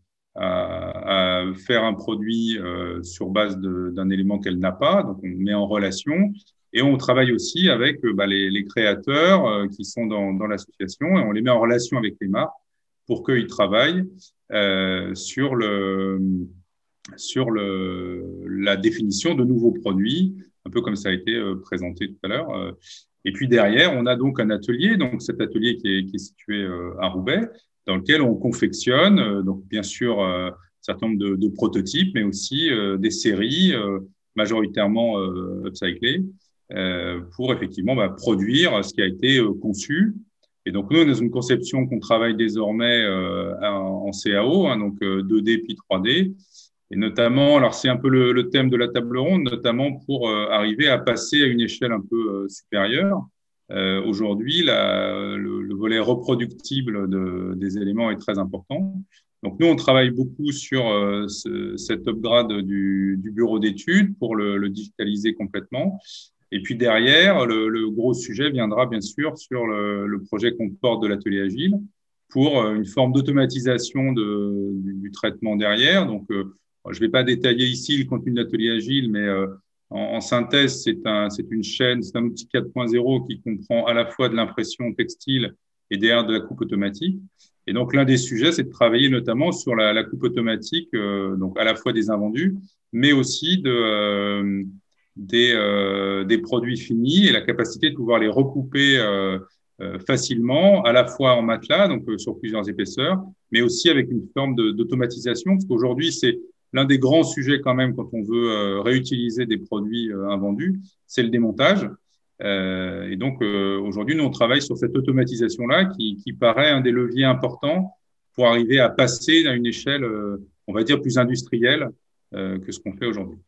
à faire un produit sur base d'un élément qu'elle n'a pas. Donc, on met en relation. Et on travaille aussi avec les créateurs qui sont dans l'association et on les met en relation avec les marques pour qu'ils travaillent sur la définition de nouveaux produits, un peu comme ça a été présenté tout à l'heure. Et puis derrière, on a donc un atelier, donc cet atelier qui est situé à Roubaix, dans lequel on confectionne, donc bien sûr, un certain nombre de prototypes, mais aussi des séries majoritairement upcyclées, pour effectivement produire ce qui a été conçu. Et donc, nous, on est dans une conception qu'on travaille désormais en CAO, donc 2D puis 3D. Et notamment, alors c'est un peu le thème de la table ronde, notamment pour arriver à passer à une échelle un peu supérieure. Aujourd'hui, le volet reproductible des éléments est très important. Donc, nous, on travaille beaucoup sur cet upgrade du bureau d'études pour le digitaliser complètement. Et puis derrière, le gros sujet viendra bien sûr sur le projet qu'on porte de l'atelier agile pour une forme d'automatisation du traitement derrière. Donc, je ne vais pas détailler ici le contenu de l'atelier agile, mais en synthèse, c'est une chaîne, c'est un outil 4.0 qui comprend à la fois de l'impression textile et derrière de la coupe automatique. Et donc, l'un des sujets, c'est de travailler notamment sur la coupe automatique, donc à la fois des invendus, mais aussi des produits finis et la capacité de pouvoir les recouper facilement, à la fois en matelas, donc sur plusieurs épaisseurs, mais aussi avec une forme d'automatisation, parce qu'aujourd'hui, c'est l'un des grands sujets quand même quand on veut réutiliser des produits invendus, c'est le démontage. Et donc, aujourd'hui, nous, on travaille sur cette automatisation-là qui paraît un des leviers importants pour arriver à passer à une échelle, on va dire, plus industrielle que ce qu'on fait aujourd'hui.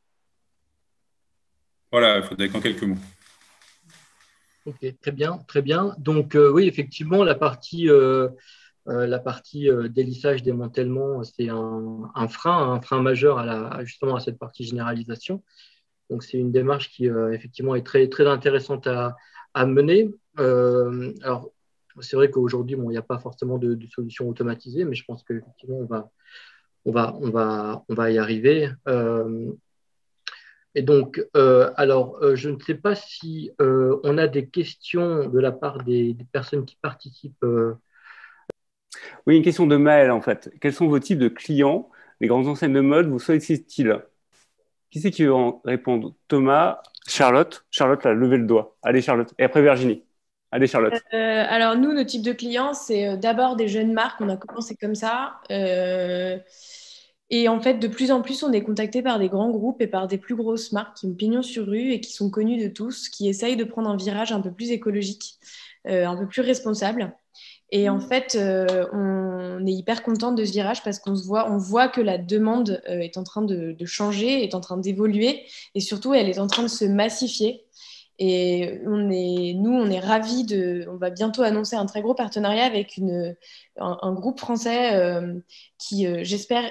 Voilà, il faudrait qu'en quelques mots. Ok, très bien, très bien. Donc, oui, effectivement, la partie délissage, démantèlement, c'est un frein majeur justement à cette partie généralisation. Donc, c'est une démarche qui, effectivement, est très, très intéressante à mener. Alors, c'est vrai qu'aujourd'hui, bon, il n'y a pas forcément de solution automatisée, mais je pense qu'effectivement, on va y arriver. Et donc, je ne sais pas si on a des questions de la part des personnes qui participent. Oui, une question de Maël, en fait. Quels sont vos types de clients? Les grandes enseignes de mode vous sollicitent-ils? Qui c'est qui veut en répondre? Thomas, Charlotte. Charlotte a levé le doigt. Allez, Charlotte. Et après, Virginie. Allez, Charlotte. Alors, nous, nos types de clients, c'est d'abord des jeunes marques. On a commencé comme ça. Et en fait, de plus en plus, on est contacté par des grands groupes et par des plus grosses marques qui ont pignon sur rue et qui sont connues de tous, qui essayent de prendre un virage un peu plus écologique, un peu plus responsable. Et en fait, on est hyper contente de ce virage parce on voit que la demande est en train de changer, est en train d'évoluer et surtout, elle est en train de se massifier. Et on est ravis on va bientôt annoncer un très gros partenariat avec un groupe français qui, j'espère,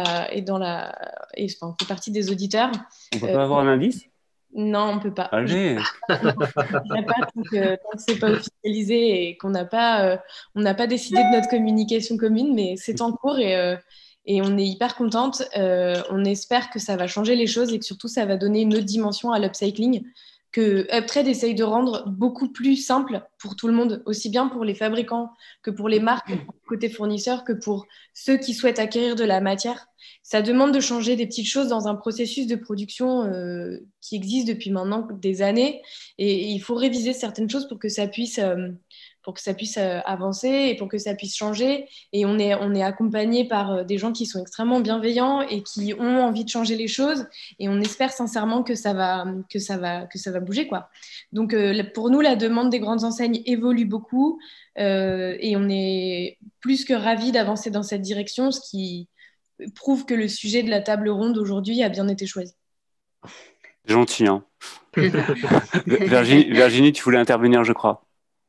fait partie des auditeurs. On peut pas avoir un indice? Non, on peut pas. Allez. Tant que c'est pas officialisé et qu'on n'a pas, on n'a pas décidé de notre communication commune, mais c'est en cours et on est hyper contente. On espère que ça va changer les choses et que surtout ça va donner une autre dimension à l'upcycling que Uptrade essaye de rendre beaucoup plus simple pour tout le monde, aussi bien pour les fabricants que pour les marques, côté fournisseur, que pour ceux qui souhaitent acquérir de la matière. Ça demande de changer des petites choses dans un processus de production qui existe depuis maintenant des années et il faut réviser certaines choses pour que ça puisse avancer et pour que ça puisse changer. Et on est accompagné par des gens qui sont extrêmement bienveillants et qui ont envie de changer les choses. Et on espère sincèrement que ça va bouger, quoi. Donc, pour nous, la demande des grandes enseignes évolue beaucoup et on est plus que ravis d'avancer dans cette direction, ce qui prouve que le sujet de la table ronde aujourd'hui a bien été choisi. Gentil, hein. Virginie, tu voulais intervenir, je crois.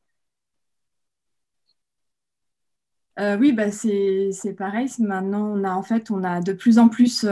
Oui, bah c'est pareil. Maintenant, on a de plus en plus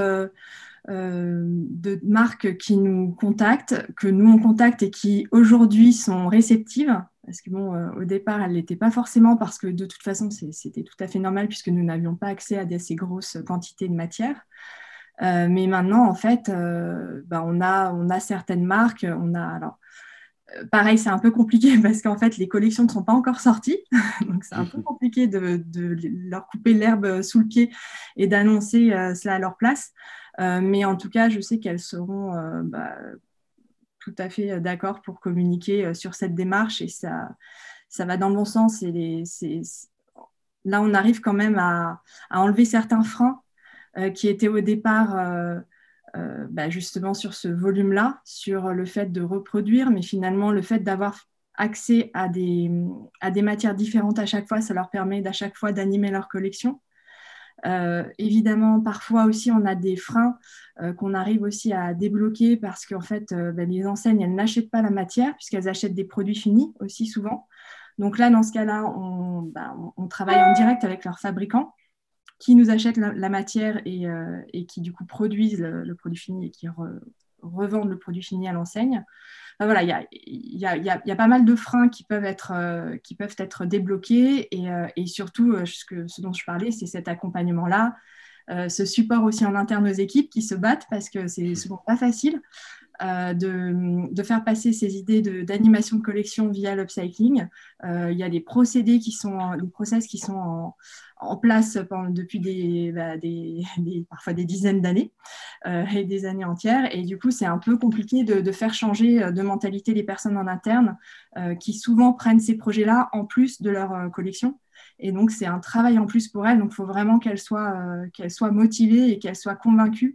de marques qui nous contactent, que nous on contacte et qui aujourd'hui sont réceptives. Parce que bon, au départ, elles ne l'étaient pas forcément parce que de toute façon, c'était tout à fait normal puisque nous n'avions pas accès à assez grosses quantités de matière. Mais maintenant, en fait, on a certaines marques. Pareil, c'est un peu compliqué parce qu'en fait, les collections ne sont pas encore sorties. Donc, c'est un peu compliqué de leur couper l'herbe sous le pied et d'annoncer cela à leur place. Mais en tout cas, je sais qu'elles seront tout à fait d'accord pour communiquer sur cette démarche et ça va dans le bon sens. Là, on arrive quand même à enlever certains freins qui étaient au départ justement sur ce volume-là, sur le fait de reproduire, mais finalement, le fait d'avoir accès à des matières différentes à chaque fois, ça leur permet à chaque fois d'animer leur collection. Évidemment, parfois aussi, on a des freins qu'on arrive aussi à débloquer parce qu'en fait, les enseignes, elles n'achètent pas la matière puisqu'elles achètent des produits finis aussi souvent. Donc là, dans ce cas-là, on travaille en direct avec leurs fabricants qui nous achètent la matière et qui du coup produisent le produit fini et qui revendent le produit fini à l'enseigne. Voilà, il y a pas mal de freins qui peuvent être débloqués et surtout, ce dont je parlais, c'est cet accompagnement-là, ce support aussi en interne aux équipes qui se battent parce que c'est souvent pas facile. de faire passer ces idées d'animation de collection via l'upcycling. Il y a des procédés des process qui sont en place depuis parfois des dizaines d'années et des années entières. Et du coup, c'est un peu compliqué de faire changer de mentalité les personnes en interne qui souvent prennent ces projets-là en plus de leur collection. Et donc, c'est un travail en plus pour elles. Donc, il faut vraiment qu'elles soient motivées et qu'elles soient convaincues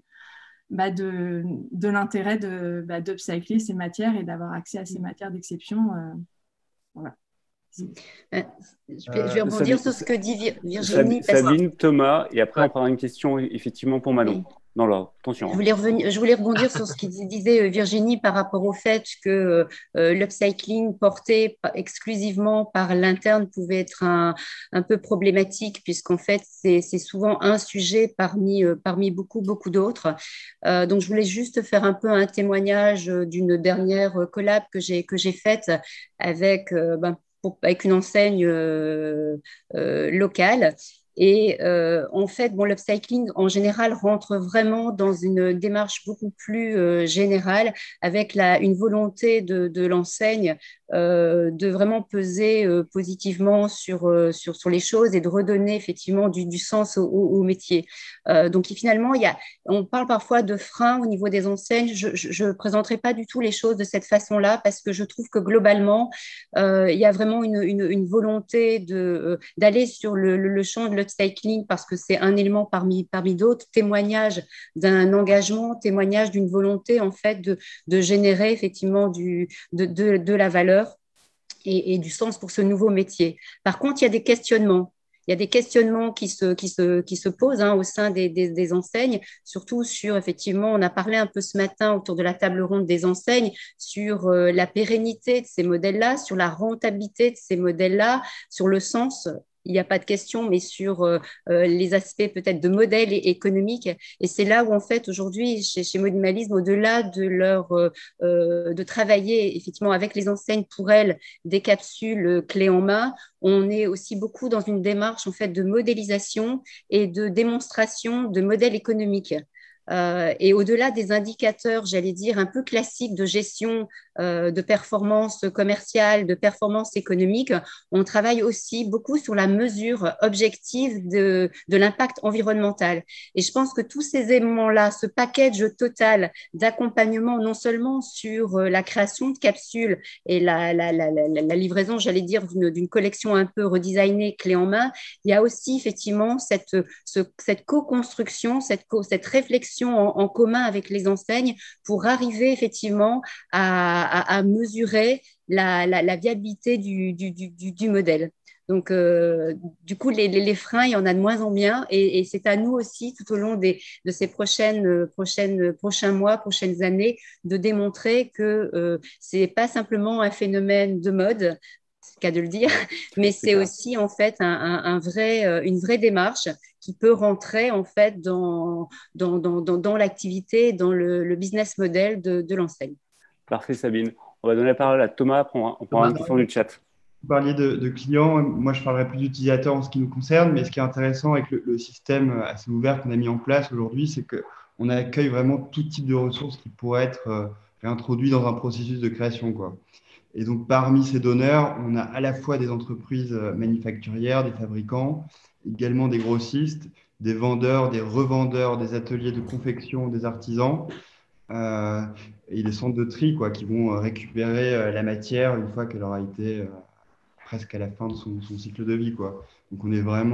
de l'intérêt d'upcycler ces matières et d'avoir accès à ces matières d'exception. Voilà. Je vais rebondir sur ce que dit Virginie. Sabine, Thomas, et après Ouais. on prendra une question effectivement pour Manon. Oui. Dans l'ordre. Attention. Je voulais rebondir sur ce que disait Virginie par rapport au fait que l'upcycling porté exclusivement par l'interne pouvait être un peu problématique, puisqu'en fait, c'est souvent un sujet parmi beaucoup d'autres. Donc, je voulais juste faire un peu un témoignage d'une dernière collab que j'ai faite avec une enseigne locale. Et en fait, l'upcycling en général rentre vraiment dans une démarche beaucoup plus générale, avec une volonté de l'enseigne de vraiment peser positivement sur les choses et de redonner effectivement du sens au métier. Donc finalement, on parle parfois de freins au niveau des enseignes. Je ne présenterai pas du tout les choses de cette façon-là, parce que je trouve que globalement, il y a vraiment une volonté d'aller sur le champ de l'upcycling, parce que c'est un élément parmi d'autres, témoignage d'un engagement, témoignage d'une volonté en fait de générer effectivement de la valeur et du sens pour ce nouveau métier. Par contre, il y a des questionnements. Il y a des questionnements qui se posent au sein des enseignes, surtout sur, effectivement, on a parlé un peu ce matin autour de la table ronde des enseignes, sur la pérennité de ces modèles-là, sur la rentabilité de ces modèles-là, sur le sens. Il n'y a pas de question, mais sur les aspects peut-être de modèle économique. Et c'est là où, en fait, aujourd'hui, chez Modimalisme, au-delà de travailler effectivement avec les enseignes pour elles des capsules clés en main, on est aussi beaucoup dans une démarche en fait de modélisation et de démonstration de modèles économiques. Et au-delà des indicateurs, j'allais dire, un peu classiques de gestion de performance commerciale, de performance économique, on travaille aussi beaucoup sur la mesure objective de l'impact environnemental. Et je pense que tous ces éléments-là, ce package total d'accompagnement, non seulement sur la création de capsules et la livraison, j'allais dire, d'une collection un peu redesignée, clé en main, il y a aussi effectivement cette co-construction, cette réflexion en commun avec les enseignes pour arriver effectivement à mesurer la viabilité du modèle. Donc, du coup, les freins, il y en a de moins en moins, et c'est à nous aussi, tout au long de ces prochains mois, prochaines années, de démontrer que ce n'est pas simplement un phénomène de mode, c'est le cas de le dire, mais c'est aussi en fait une vraie démarche qui peut rentrer en fait dans l'activité, dans le business model de l'enseigne. Parfait, Sabine. On va donner la parole à Thomas, après on prendra une question du chat. Vous parliez de clients, moi je parlerai plus d'utilisateurs en ce qui nous concerne, mais ce qui est intéressant avec le système assez ouvert qu'on a mis en place aujourd'hui, c'est qu'on accueille vraiment tout type de ressources qui pourraient être réintroduites dans un processus de création, quoi. Et donc, parmi ces donneurs, on a à la fois des entreprises manufacturières, des fabricants, également des grossistes, des vendeurs, des revendeurs, des ateliers de confection, des artisans, et des centres de tri, quoi, qui vont récupérer la matière une fois qu'elle aura été presque à la fin de son cycle de vie, quoi. Donc,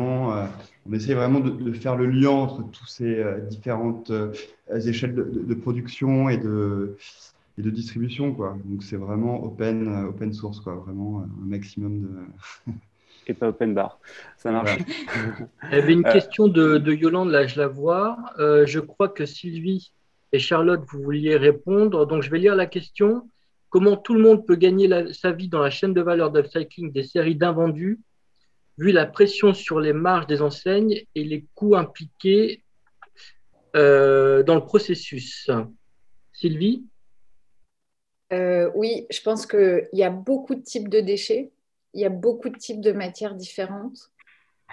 on essaie vraiment de faire le lien entre tous ces différentes échelles de production et de distribution, quoi. Donc, c'est vraiment open source, quoi. Vraiment un maximum de... Et pas open bar. Ça marche. Voilà. Il y avait une question de Yolande, là, je la vois. Je crois que Sylvie et Charlotte, vous vouliez répondre. Donc, je vais lire la question. Comment tout le monde peut gagner sa vie dans la chaîne de valeur d'upcycling des séries d'invendus, vu la pression sur les marges des enseignes et les coûts impliqués dans le processus? Sylvie? Oui, je pense qu'il y a beaucoup de types de déchets, il y a beaucoup de types de matières différentes.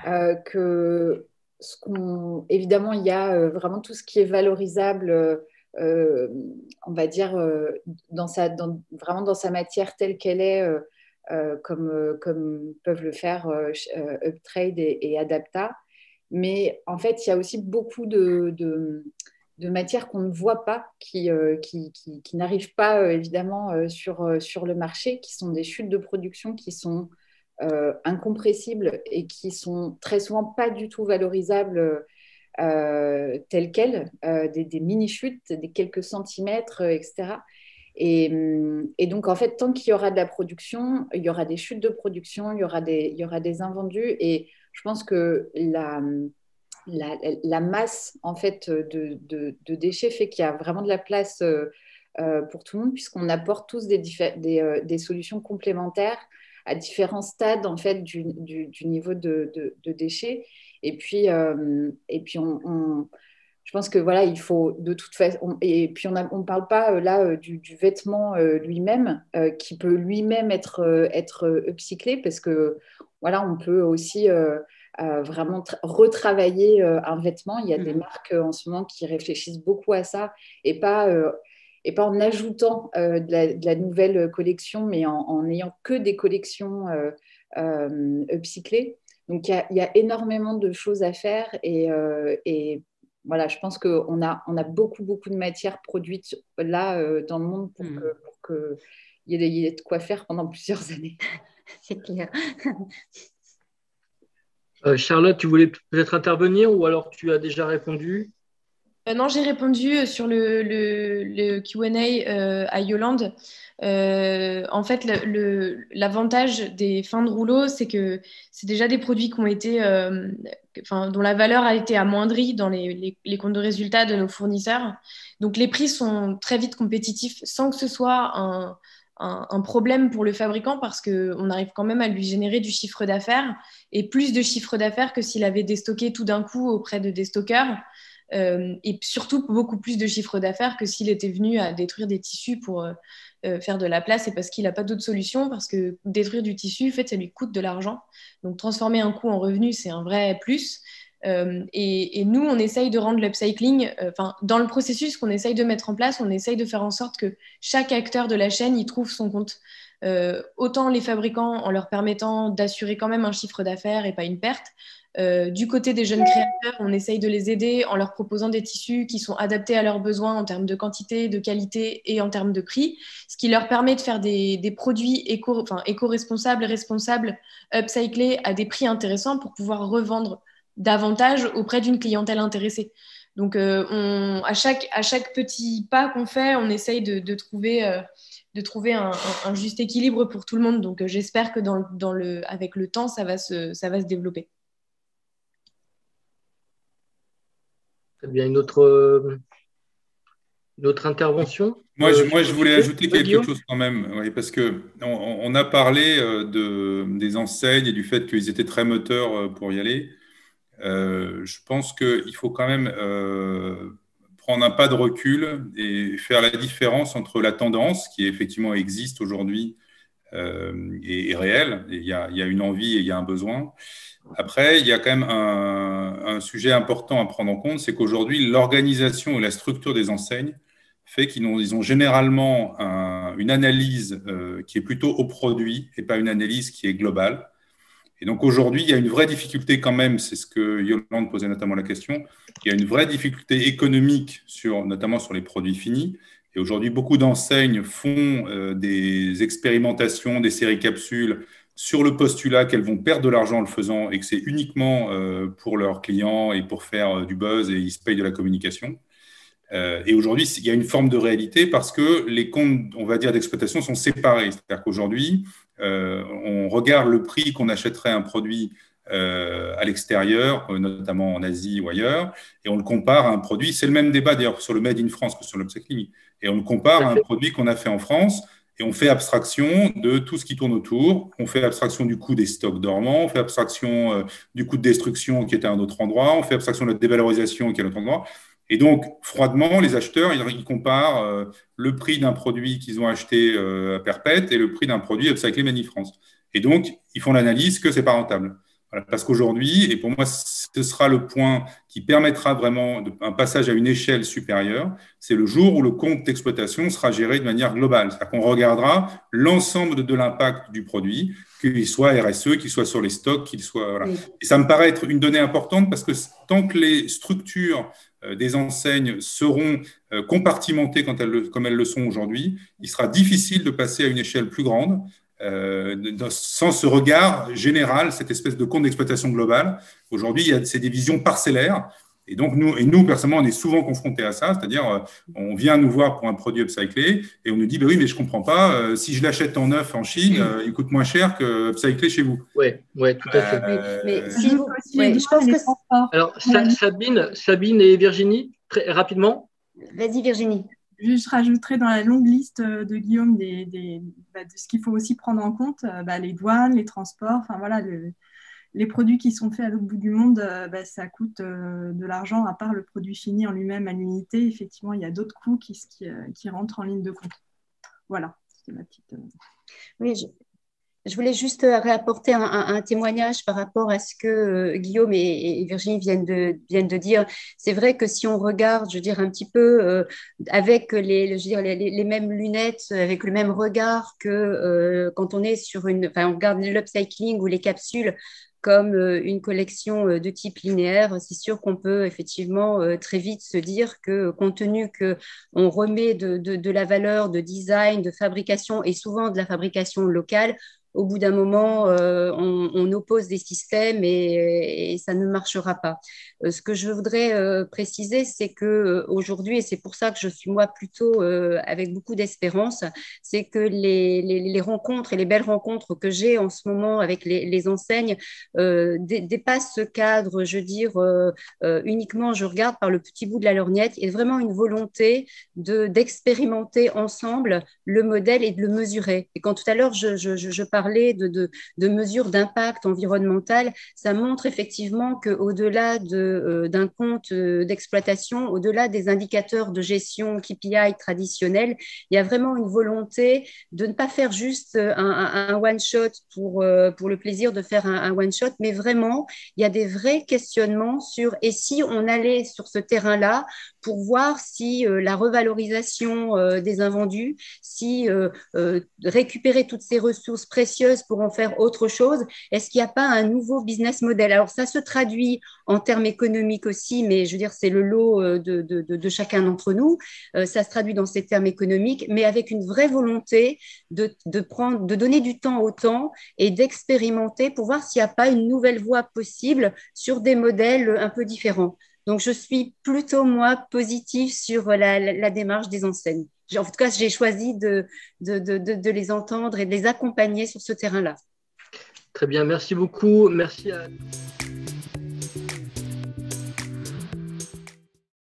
Évidemment, il y a vraiment tout ce qui est valorisable on va dire, vraiment dans sa matière telle qu'elle est, comme peuvent le faire Uptrade et Adapta. Mais en fait, il y a aussi beaucoup de matières qu'on ne voit pas, qui n'arrivent pas évidemment sur le marché, qui sont des chutes de production qui sont incompressibles et qui sont très souvent pas du tout valorisables telles quelles, des mini-chutes, des quelques centimètres, etc. Et donc, en fait, tant qu'il y aura de la production, il y aura des chutes de production, il y aura des invendus. Et je pense que la masse en fait, de déchets fait qu'il y a vraiment de la place pour tout le monde, puisqu'on apporte tous des solutions complémentaires à différents stades en fait, du niveau de déchets. Et puis je pense que voilà, il faut de toute façon. Et puis, on ne parle pas là du vêtement lui-même, qui peut lui-même être upcyclé, parce que voilà, on peut aussi vraiment retravailler un vêtement. Il y a des marques en ce moment qui réfléchissent beaucoup à ça, et pas en ajoutant de la nouvelle collection, mais en n'ayant que des collections upcyclées. Donc, il y a énormément de choses à faire, et voilà, je pense qu'on a beaucoup, beaucoup de matières produites là dans le monde pour qu'il y ait de quoi faire pendant plusieurs années. C'est clair. Charlotte, tu voulais peut-être intervenir ou alors tu as déjà répondu? Non, j'ai répondu sur le Q&A à Yolande. En fait, l'avantage des fins de rouleau, c'est que c'est déjà des produits qui ont été, dont la valeur a été amoindrie dans les comptes de résultats de nos fournisseurs. Donc, les prix sont très vite compétitifs sans que ce soit un problème pour le fabricant, parce qu'on arrive quand même à lui générer du chiffre d'affaires, et plus de chiffre d'affaires que s'il avait déstocké tout d'un coup auprès de déstockeurs. Et surtout beaucoup plus de chiffre d'affaires que s'il était venu à détruire des tissus pour faire de la place, et parce qu'il n'a pas d'autre solution, parce que détruire du tissu, en fait, ça lui coûte de l'argent. Donc transformer un coût en revenu, c'est un vrai plus. Et nous, on essaye de rendre l'upcycling, dans le processus qu'on essaye de mettre en place, on essaye de faire en sorte que chaque acteur de la chaîne y trouve son compte. Autant les fabricants, en leur permettant d'assurer quand même un chiffre d'affaires et pas une perte. Du côté des jeunes créateurs, on essaye de les aider en leur proposant des tissus qui sont adaptés à leurs besoins en termes de quantité, de qualité et en termes de prix, ce qui leur permet de faire des produits éco-responsables, responsables, upcyclés à des prix intéressants pour pouvoir revendre davantage auprès d'une clientèle intéressée. Donc, à chaque petit pas qu'on fait, on essaye de trouver un juste équilibre pour tout le monde. Donc, j'espère que avec le temps, ça va se développer. Très bien, une autre intervention? Moi, je voulais ajouter quelque Guillaume chose quand même, oui, parce qu'on a parlé des enseignes et du fait qu'ils étaient très moteurs pour y aller. Je pense qu'il faut quand même prendre un pas de recul et faire la différence entre la tendance qui effectivement existe aujourd'hui et est réelle. Il y a une envie et il y a un besoin. Après, il y a quand même un sujet important à prendre en compte, c'est qu'aujourd'hui, l'organisation et la structure des enseignes fait qu'ils ont généralement une analyse qui est plutôt au produit et pas une analyse qui est globale. Et donc aujourd'hui, il y a une vraie difficulté quand même, c'est ce que Yolande posait notamment la question, il y a une vraie difficulté économique notamment sur les produits finis. Et aujourd'hui, beaucoup d'enseignes font des expérimentations, des séries capsules sur le postulat qu'elles vont perdre de l'argent en le faisant et que c'est uniquement pour leurs clients et pour faire du buzz, et ils se payent de la communication. Et aujourd'hui, il y a une forme de réalité parce que les comptes, on va dire, d'exploitation sont séparés. C'est-à-dire qu'aujourd'hui, on regarde le prix qu'on achèterait un produit à l'extérieur, notamment en Asie ou ailleurs, et on le compare à un produit. C'est le même débat d'ailleurs sur le Made in France que sur l'upcycling. Et on le compare à un produit qu'on a fait en France. Et on fait abstraction de tout ce qui tourne autour. On fait abstraction du coût des stocks dormants. On fait abstraction du coût de destruction qui est à un autre endroit. On fait abstraction de la dévalorisation qui est à un autre endroit. Et donc, froidement, les acheteurs, ils comparent le prix d'un produit qu'ils ont acheté à perpète et le prix d'un produit upcyclé Made in France. Et donc, ils font l'analyse que ce n'est pas rentable. Voilà, parce qu'aujourd'hui, et pour moi, ce sera le point qui permettra vraiment un passage à une échelle supérieure, c'est le jour où le compte d'exploitation sera géré de manière globale. C'est-à-dire qu'on regardera l'ensemble de l'impact du produit, qu'il soit RSE, qu'il soit sur les stocks, qu'il soit… Voilà. Oui. Et ça me paraît être une donnée importante parce que tant que les structures des enseignes seront compartimentées comme elles le sont aujourd'hui, il sera difficile de passer à une échelle plus grande. Sans ce regard général, cette espèce de compte d'exploitation globale. Aujourd'hui, il y a ces divisions parcellaires. Et donc, nous, personnellement, on est souvent confrontés à ça. C'est-à-dire, on vient nous voir pour un produit upcyclé et on nous dit, oui, mais je ne comprends pas. Si je l'achète en neuf en Chine, il coûte moins cher que upcyclé chez vous. Oui, tout à fait. Mais si vous… je pense que… Alors, Sabine et Virginie, très rapidement. Vas-y, Virginie. Je rajouterais dans la longue liste de Guillaume de ce qu'il faut aussi prendre en compte, les douanes, les transports, enfin voilà, les produits qui sont faits à l'autre bout du monde, ça coûte de l'argent à part le produit fini en lui-même à l'unité. Effectivement, il y a d'autres coûts qui rentrent en ligne de compte. Voilà, c'était ma petite… Oui, je voulais juste réapporter un témoignage par rapport à ce que Guillaume et Virginie viennent de dire. C'est vrai que si on regarde, je veux dire, un petit peu avec les mêmes lunettes, avec le même regard que quand on est sur on regarde l'upcycling ou les capsules comme une collection de type linéaire, c'est sûr qu'on peut effectivement très vite se dire que compte tenu qu'on remet de la valeur de design, de fabrication et souvent de la fabrication locale, au bout d'un moment, on oppose des systèmes et ça ne marchera pas. Ce que je voudrais préciser, c'est qu'aujourd'hui, et c'est pour ça que je suis moi plutôt avec beaucoup d'espérance, c'est que les rencontres et les belles rencontres que j'ai en ce moment avec les enseignes dépassent ce cadre, je veux dire, uniquement je regarde par le petit bout de la lorgnette, et vraiment une volonté d'expérimenter ensemble le modèle et de le mesurer. Et quand tout à l'heure, je parlais de mesures d'impact environnemental, ça montre effectivement qu'au-delà d'un compte d'exploitation, au-delà des indicateurs de gestion KPI traditionnels, il y a vraiment une volonté de ne pas faire juste un one-shot pour le plaisir de faire un one-shot, mais vraiment, il y a des vrais questionnements sur et si on allait sur ce terrain-là pour voir si la revalorisation des invendus, si récupérer toutes ces ressources précieuses pour en faire autre chose, est-ce qu'il n'y a pas un nouveau business model? Alors ça se traduit en termes économiques aussi, mais je veux dire c'est le lot de chacun d'entre nous, ça se traduit dans ces termes économiques, mais avec une vraie volonté de donner du temps au temps et d'expérimenter pour voir s'il n'y a pas une nouvelle voie possible sur des modèles un peu différents. Donc, je suis plutôt, moi, positive sur la démarche des enseignes. En tout cas, j'ai choisi de les entendre et de les accompagner sur ce terrain-là. Très bien, merci beaucoup. Merci à